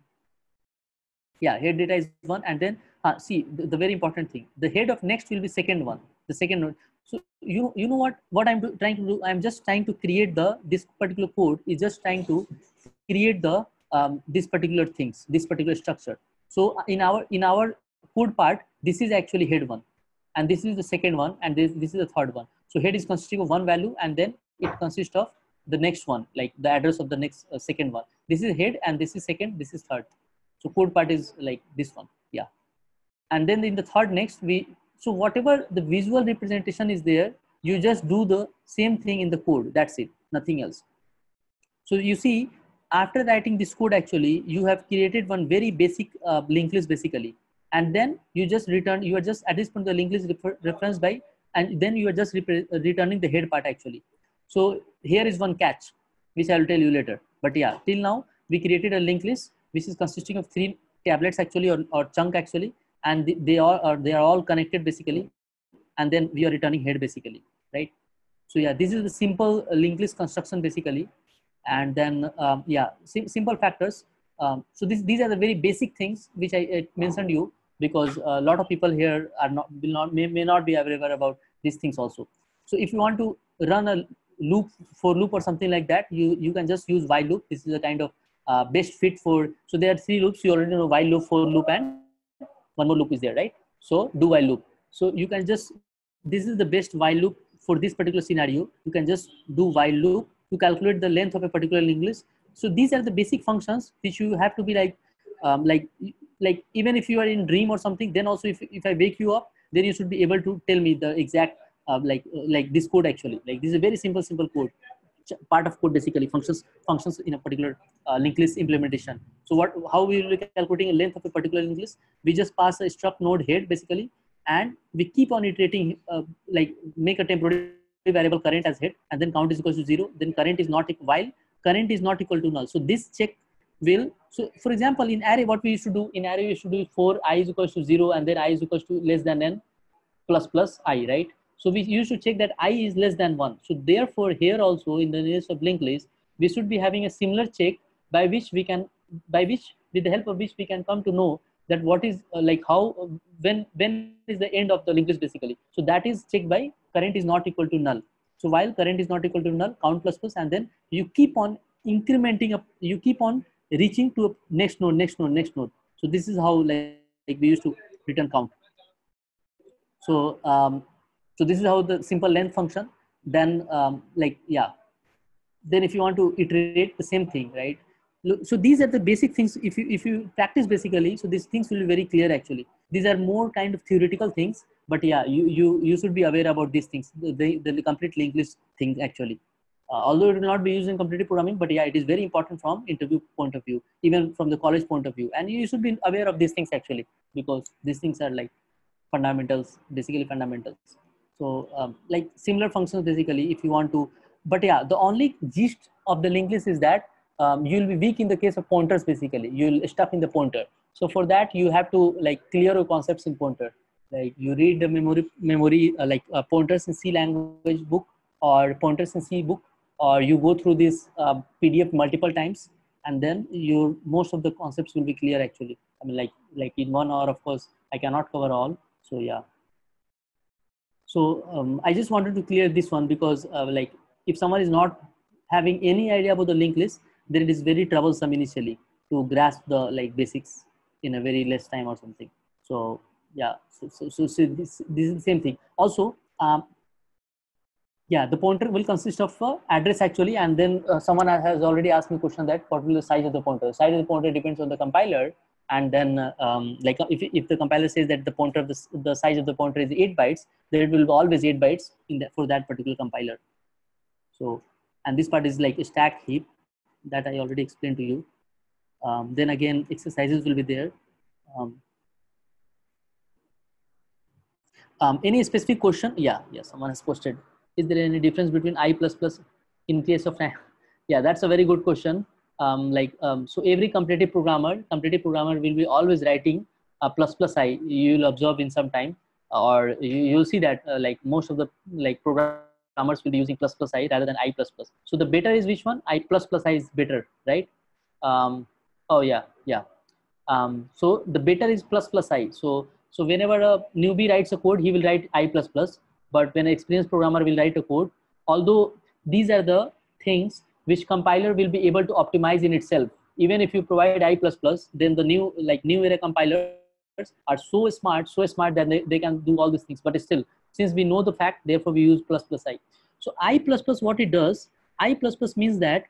yeah, head data is one, and then uh, see the, the very important thing, the head of next will be second one, the second node. So you you know what what I'm do, trying to do, I'm just trying to create the, this particular code is just trying to create the um, this particular things, this particular structure. So in our in our code part, this is actually head one, and this is the second one, and this this is the third one. So head is consisting of one value, and then it consists of the next one, like the address of the next uh, second one. This is head, and this is second, this is third. So code part is like this one, yeah. And then in the third next, we, so whatever the visual representation is there, you just do the same thing in the code. That's it, nothing else. So you see, after writing this code, actually, you have created one very basic uh, linked list basically. And then you just return, you are just at this point the linked list refer, reference by, and then you are just returning the head part actually. So here is one catch, which I will tell you later. But yeah, till now, we created a linked list, which is consisting of three tablets actually, or, or chunk actually, and they, they are or they are all connected basically, and then we are returning head basically, right? So yeah, this is the simple linked list construction basically, and then um, yeah, sim simple factors. Um, so this, these are the very basic things which I, I mentioned you, because a lot of people here are not will not may, may not be aware about these things also. So if you want to run a loop, for loop or something like that, you you can just use while loop. This is a kind of uh, best fit for, so there are three loops, you already know, while loop, for loop, and one more loop is there, right? So do while loop. So you can just, this is the best while loop for this particular scenario. You can just do while loop to calculate the length of a particular linked list. So these are the basic functions which you have to be like um, like like even if you are in dream or something, then also if, if I wake you up, then you should be able to tell me the exact uh, like like this code actually. Like this is a very simple simple code, part of code basically, functions functions in a particular uh, linked list implementation. So what, how we will be calculating a length of a particular linked list? We just pass a struct node head basically, and we keep on iterating, uh, like make a temporary variable current as head, and then count is equal to zero, then current is not equal, while current is not equal to null. So this check will, so for example, in array, what we used to do, in array we used to do for I is equals to zero, and then I is equals to less than n plus plus I, right? So we used to check that I is less than one. So therefore here also in the list of linked list, we should be having a similar check by which we can, by which with the help of which we can come to know that what is uh, like how, uh, when, when is the end of the linked list basically. So that is checked by current is not equal to null. So while current is not equal to null, count plus plus, and then you keep on incrementing up, you keep on reaching to a next node, next node, next node. So this is how like, like we used to return count. So, um, so this is how the simple length function. Then um, like, yeah, then if you want to iterate the same thing, right? So these are the basic things. If you, if you practice basically, so these things will be very clear actually. These are more kind of theoretical things, but yeah, you, you, you should be aware about these things, the, the, the complete linked list things actually. Uh, although it will not be used in competitive programming, but yeah, it is very important from interview point of view, even from the college point of view. And you should be aware of these things actually, because these things are like fundamentals, basically fundamentals. So um, like similar functions basically, if you want to, but yeah, the only gist of the linked list is that um, you'll be weak in the case of pointers. Basically, you'll stuck in the pointer. So for that, you have to like clear your concepts in pointer. Like you read the memory, memory uh, like uh, pointers in C language book or pointers in C book, or you go through this uh, P D F multiple times, and then your most of the concepts will be clear actually. I mean, like like in one hour, of course, I cannot cover all. So yeah. So um, I just wanted to clear this one because uh, like if someone is not having any idea about the linked list, then it is very troublesome initially to grasp the like basics in a very less time or something. So yeah, so, so, so, so this, this is the same thing. Also, um, yeah, the pointer will consist of uh, address actually, and then uh, someone has already asked me a question that what will the size of the pointer? The size of the pointer depends on the compiler, and then uh, um, like if, if the compiler says that the pointer of the, the size of the pointer is eight bytes, then it will be always eight bytes in that for that particular compiler. So, and this part is like a stack heap that I already explained to you. Um, then again, exercises will be there. Um, um, any specific question? Yeah, yeah, someone has posted. Is there any difference between I plus plus in case of? Yeah, that's a very good question. Um, like um, so, every competitive programmer, competitive programmer will be always writing a plus plus I. You'll observe in some time, or you, will see that uh, like most of the like programmers will be using plus plus I rather than I plus plus. So the better is which one? I plus plus I is better, right? Um, oh yeah, yeah. Um, so the better is plus plus I. So so whenever a newbie writes a code, he will write I plus plus. But when an experienced programmer will write a code, although these are the things which compiler will be able to optimize in itself. Even if you provide I plus plus, then the new like new era compilers are so smart, so smart that they, they can do all these things. But still, since we know the fact, therefore we use plus plus I. So I plus plus, what it does, I plus plus means that,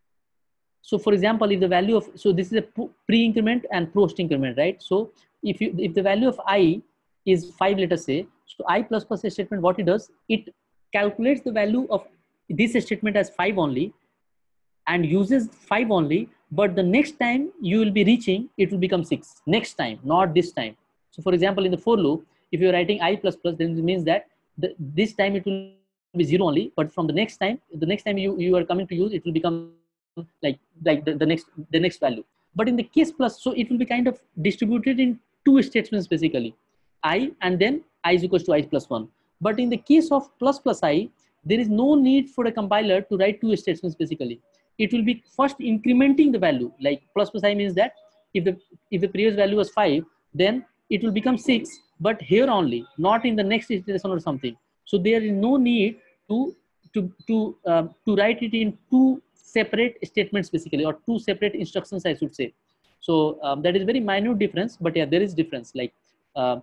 so for example, if the value of, so this is a pre-increment and post increment, right? So if you, if the value of I is five, let us say, so I plus plus statement, what it does, it calculates the value of this statement as five only and uses five only, but the next time you will be reaching, it will become six next time, not this time. So for example, in the for loop, if you're writing I plus plus, then it means that the, this time it will be zero only, but from the next time, the next time you, you are coming to use, it will become like like the, the next the next value. But in the case plus, so it will be kind of distributed in two statements basically, I and then I is equals to I plus one. But in the case of plus plus I, there is no need for a compiler to write two statements basically. It will be first incrementing the value, like plus plus I means that if the if the previous value was five, then it will become six, but here only, not in the next iteration or something. So there is no need to to to uh, to write it in two separate statements basically, or two separate instructions I should say. So um, that is very minute difference, but yeah, there is difference. Like uh,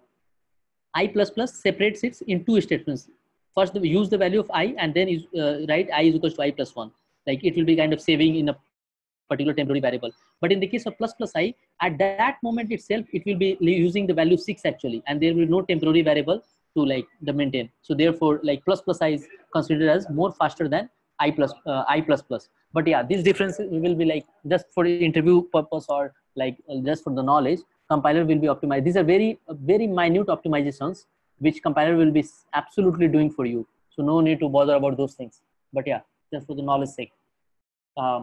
I plus plus separates it in two statements. First use the value of I, and then is uh, write I is equals to I plus one. Like it will be kind of saving in a particular temporary variable. But in the case of plus plus I, at that moment itself, it will be using the value six actually, and there will be no temporary variable to like the maintain. So therefore, like plus plus I is considered as more faster than I plus uh, I plus plus. But yeah, this difference will be like just for the interview purpose, or like uh, just for the knowledge. Compiler will be optimized. These are very uh, very minute optimizations which compiler will be absolutely doing for you. So no need to bother about those things. But yeah, just for the knowledge sake. Um,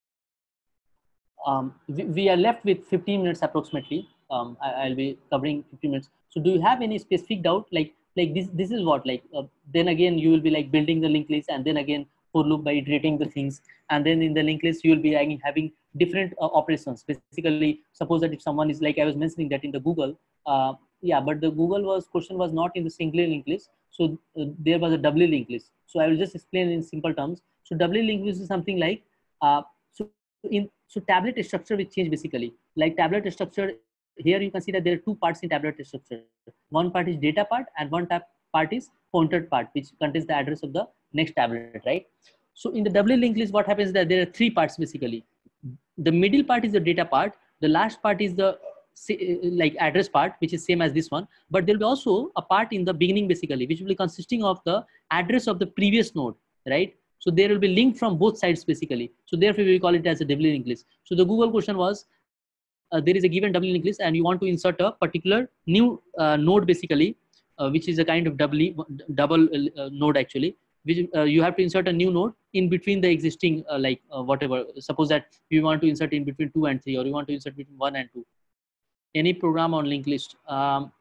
um, we, we are left with fifteen minutes approximately. Um, I, I'll be covering fifteen minutes. So do you have any specific doubt? Like like this this is what like uh, then again you will be like building the linked list, and then again for loop by iterating the things, and then in the linked list you will be having, having different uh, operations. Basically, suppose that if someone is like I was mentioning that in the Google, uh, yeah, but the Google was question was not in the single linked list, so uh, there was a doubly linked list. So I will just explain in simple terms. So doubly linked list is something like uh, so in so tablet structure will change basically. Like tablet structure, here you can see that there are two parts in tablet structure. One part is data part, and one part is pointed part, which contains the address of the next tablet, right? So in the doubly linked list, what happens is that there are three parts basically. The middle part is the data part. The last part is the like address part, which is same as this one. But there will be also a part in the beginning basically, which will be consisting of the address of the previous node, right? So there will be link from both sides basically. So therefore we call it as a doubly linked list. So the Google question was, uh, there is a given doubly linked list and you want to insert a particular new uh, node basically, uh, which is a kind of doubly double uh, node actually, which uh, you have to insert a new node in between the existing uh, like uh, whatever. Suppose that you want to insert in between two and three, or you want to insert between one and two. Any program on linked list. Um,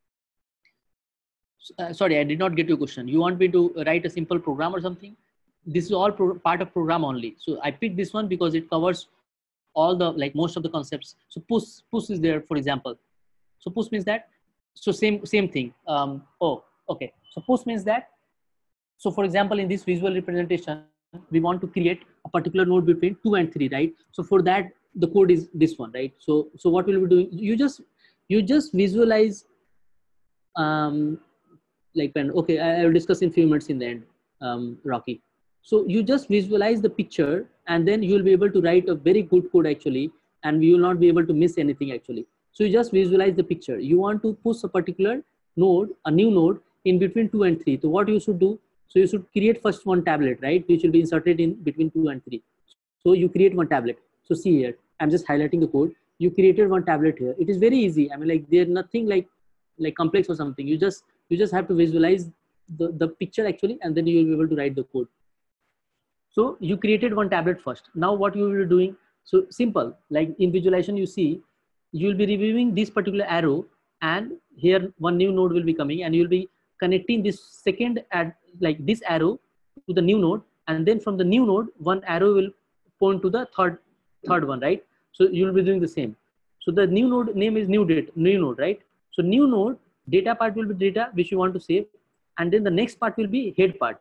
uh, sorry, I did not get your question. You want me to write a simple program or something? This is all pro part of program only. So I picked this one because it covers all the like most of the concepts. So push push is there, for example. So push means that. So same same thing. Um, oh, okay. So push means that. So for example, in this visual representation, we want to create a particular node between two and three, right? So for that, the code is this one, right? So so what we'll be doing, you just you just visualize. Um, like when okay, I will discuss in few minutes in the end, um, Rocky. So you just visualize the picture, and then you will be able to write a very good code actually, and you will not be able to miss anything actually. So you just visualize the picture. You want to push a particular node, a new node in between two and three. So what you should do? So you should create first one tablet, right? Which will be inserted in between two and three. So you create one tablet. So see here, I'm just highlighting the code. You created one tablet here. It is very easy. I mean, like there's nothing like like complex or something. You just you just have to visualize the, the picture actually, and then you will be able to write the code. So you created one tablet first. Now what you will be doing, so simple, like in visualization, you see, you will be reviewing this particular arrow, and here one new node will be coming, and you will be connecting this second at like this arrow to the new node, and then from the new node, one arrow will point to the third third one, right? So you will be doing the same. So the new node name is new date, new node, right? So new node data part will be data which you want to save, and then the next part will be head part.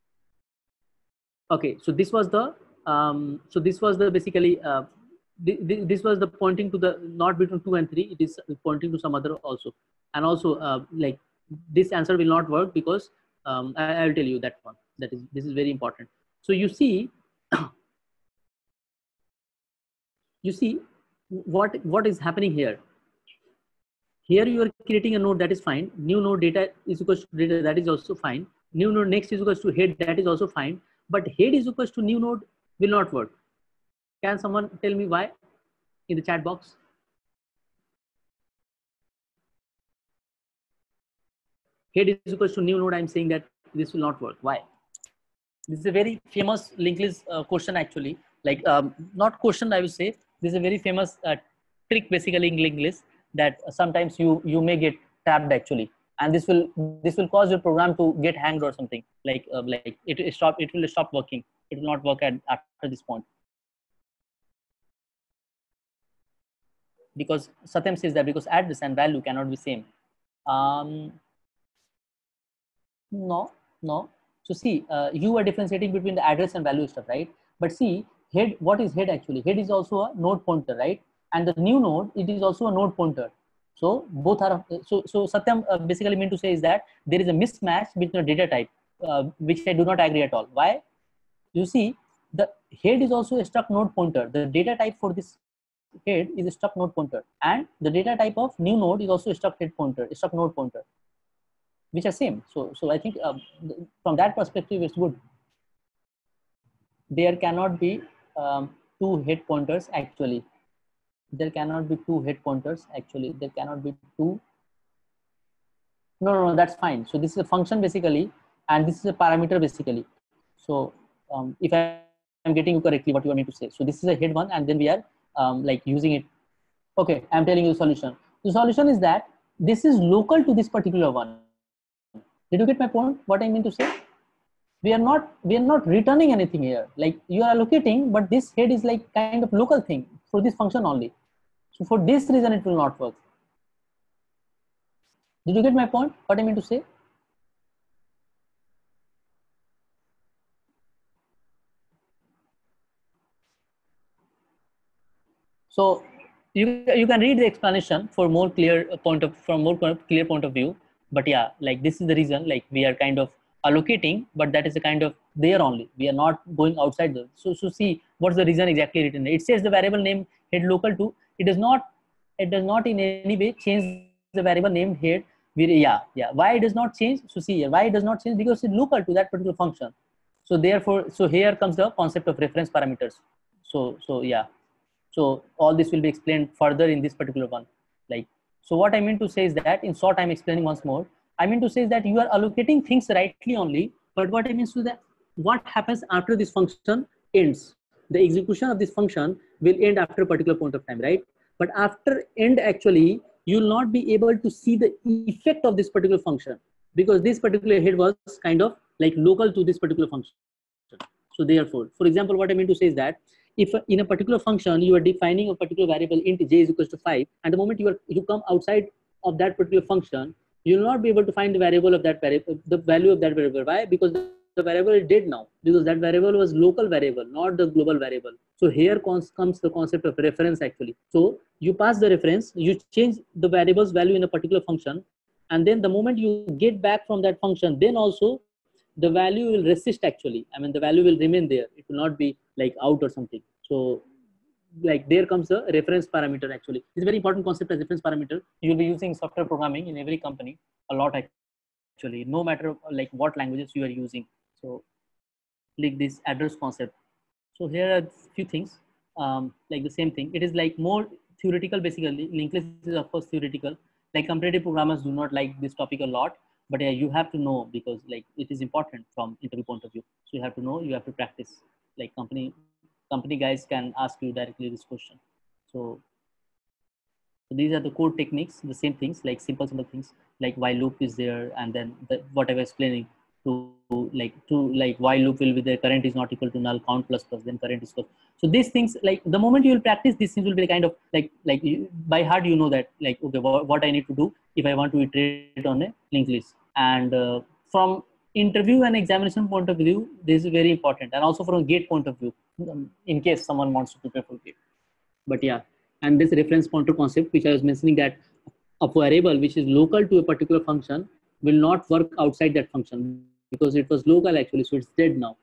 Okay, so this was the um, so this was the basically uh, th th this was the pointing to the not between two and three. It is pointing to some other also, and also uh, like this answer will not work because um, I, I will tell you that one. That is this is very important. So you see, you see what what is happening here. Here you are creating a node, that is fine. New node data is equals to data, that is also fine. New node next is equals to head, that is also fine. But head is equals to new node will not work. Can someone tell me why in the chat box? Head is equals to new node. I'm saying that this will not work. Why? This is a very famous linked list uh, question actually. Like um, not question, I will say. This is a very famous uh, trick basically in linked list, that sometimes you you may get tapped actually, and this will this will cause your program to get hanged or something, like uh, like it, it stop it will stop working. It will not work at after this point, because Satyam says that because address and value cannot be same. Um, no, no. So see, uh, you are differentiating between the address and value stuff, right? But see, head, what is head actually? Head is also a node pointer, right? And the new node, it is also a node pointer. So both are, so, so Satyam uh, basically mean to say is that there is a mismatch between the data type, uh, which I do not agree at all. Why? You see, the head is also a struct node pointer. The data type for this head is a struct node pointer. And the data type of new node is also a struct head pointer, a struct node pointer, which are same. So, so I think uh, from that perspective, it's good. There cannot be um, two head pointers actually. There cannot be two head pointers actually. There cannot be two. No, no, no, that's fine. So this is a function basically, and this is a parameter basically. So um, if I am getting you correctly, what you want me to say. So this is a head one, and then we are um, like using it. Okay, I'm telling you the solution. The solution is that this is local to this particular one. Did you get my point? What I mean to say? We are not we are not returning anything here. Like you are allocating, but this head is like kind of local thing for this function only. So for this reason, it will not work. Did you get my point? What I mean to say? So you you can read the explanation for more clear point of from more clear point of view. But yeah, like this is the reason. Like we are kind of allocating, but that is a kind of there only. We are not going outside the. So so see what's the reason exactly written. It says the variable name head local to. It does not. It does not in any way change the variable name head. We, yeah, yeah. Why it does not change? So see here, why it does not change? Because it's local to that particular function. So therefore, so here comes the concept of reference parameters. So, so yeah. So all this will be explained further in this particular one. Like, so what I mean to say is that, in short, I'm explaining once more. I mean to say is that you are allocating things rightly only, but what I mean is that what happens after this function ends, the execution of this function will end after a particular point of time, right? But after end, actually, you will not be able to see the effect of this particular function, because this particular head was kind of like local to this particular function. So therefore, for example, what I mean to say is that if in a particular function you are defining a particular variable int j is equals to five, and the moment you are you come outside of that particular function, you will not be able to find the variable of that variable, the value of that variable. Why? Because the, the variable is dead now, because that variable was local variable, not the global variable. So here comes the concept of reference actually. So you pass the reference, you change the variable's value in a particular function, and then the moment you get back from that function, then also the value will resist actually. I mean, the value will remain there. It will not be like out or something. So like there comes the reference parameter actually. It's a very important concept as reference parameter. You'll be using software programming in every company a lot actually, no matter like what languages you are using. So like this address concept. So here are a few things um, like the same thing. It is like more theoretical basically. Linked list is of course theoretical. Like competitive programmers do not like this topic a lot, but yeah, you have to know, because like it is important from interview point of view. So you have to know, you have to practice. Like company company guys can ask you directly this question. So, so these are the core techniques, the same things, like simple simple things like while loop is there, and then the, what I was explaining to like to like while loop will be there, current is not equal to null, count plus plus, then current is plus. So these things, like the moment you will practice, these things will be kind of like like you, by heart you know that like okay, what, what I need to do if I want to iterate on a linked list. And uh, from interview and examination point of view, this is very important, and also from gate point of view, in case someone wants to prepare for gate. But yeah, and this reference pointer concept which I was mentioning, that a variable which is local to a particular function will not work outside that function, because it was local actually, so it's dead now.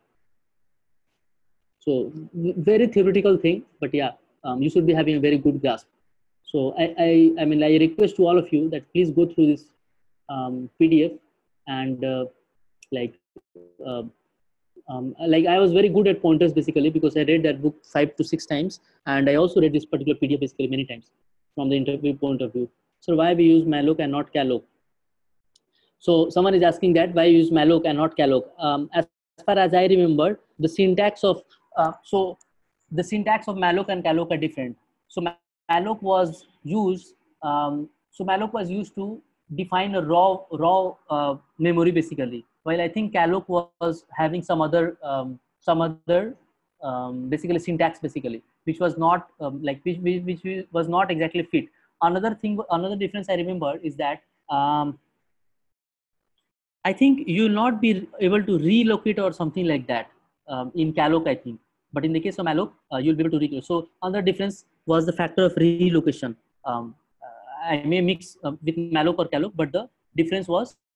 So very theoretical thing, but yeah, um, you should be having a very good grasp. So I, I, I mean, I request to all of you that please go through this um, P D F, and uh, like, uh, um, like I was very good at pointers basically, because I read that book five to six times, and I also read this particular P D F basically many times from the interview point of view. So why we use malloc and not calloc? So someone is asking that why use malloc and not calloc. Um, as far as I remember, the syntax of uh, so the syntax of malloc and calloc are different. So malloc was used. Um, so malloc was used to define a raw raw uh, memory basically, while I think calloc was having some other um, some other um, basically syntax basically, which was not um, like which, which which was not exactly fit. Another thing, another difference I remember is that. Um, I think you will not be able to relocate or something like that um, in calloc, I think. But in the case of malloc, uh, you'll be able to relocate. So another difference was the factor of relocation. Um, uh, I may mix uh, with malloc or calloc, but the difference was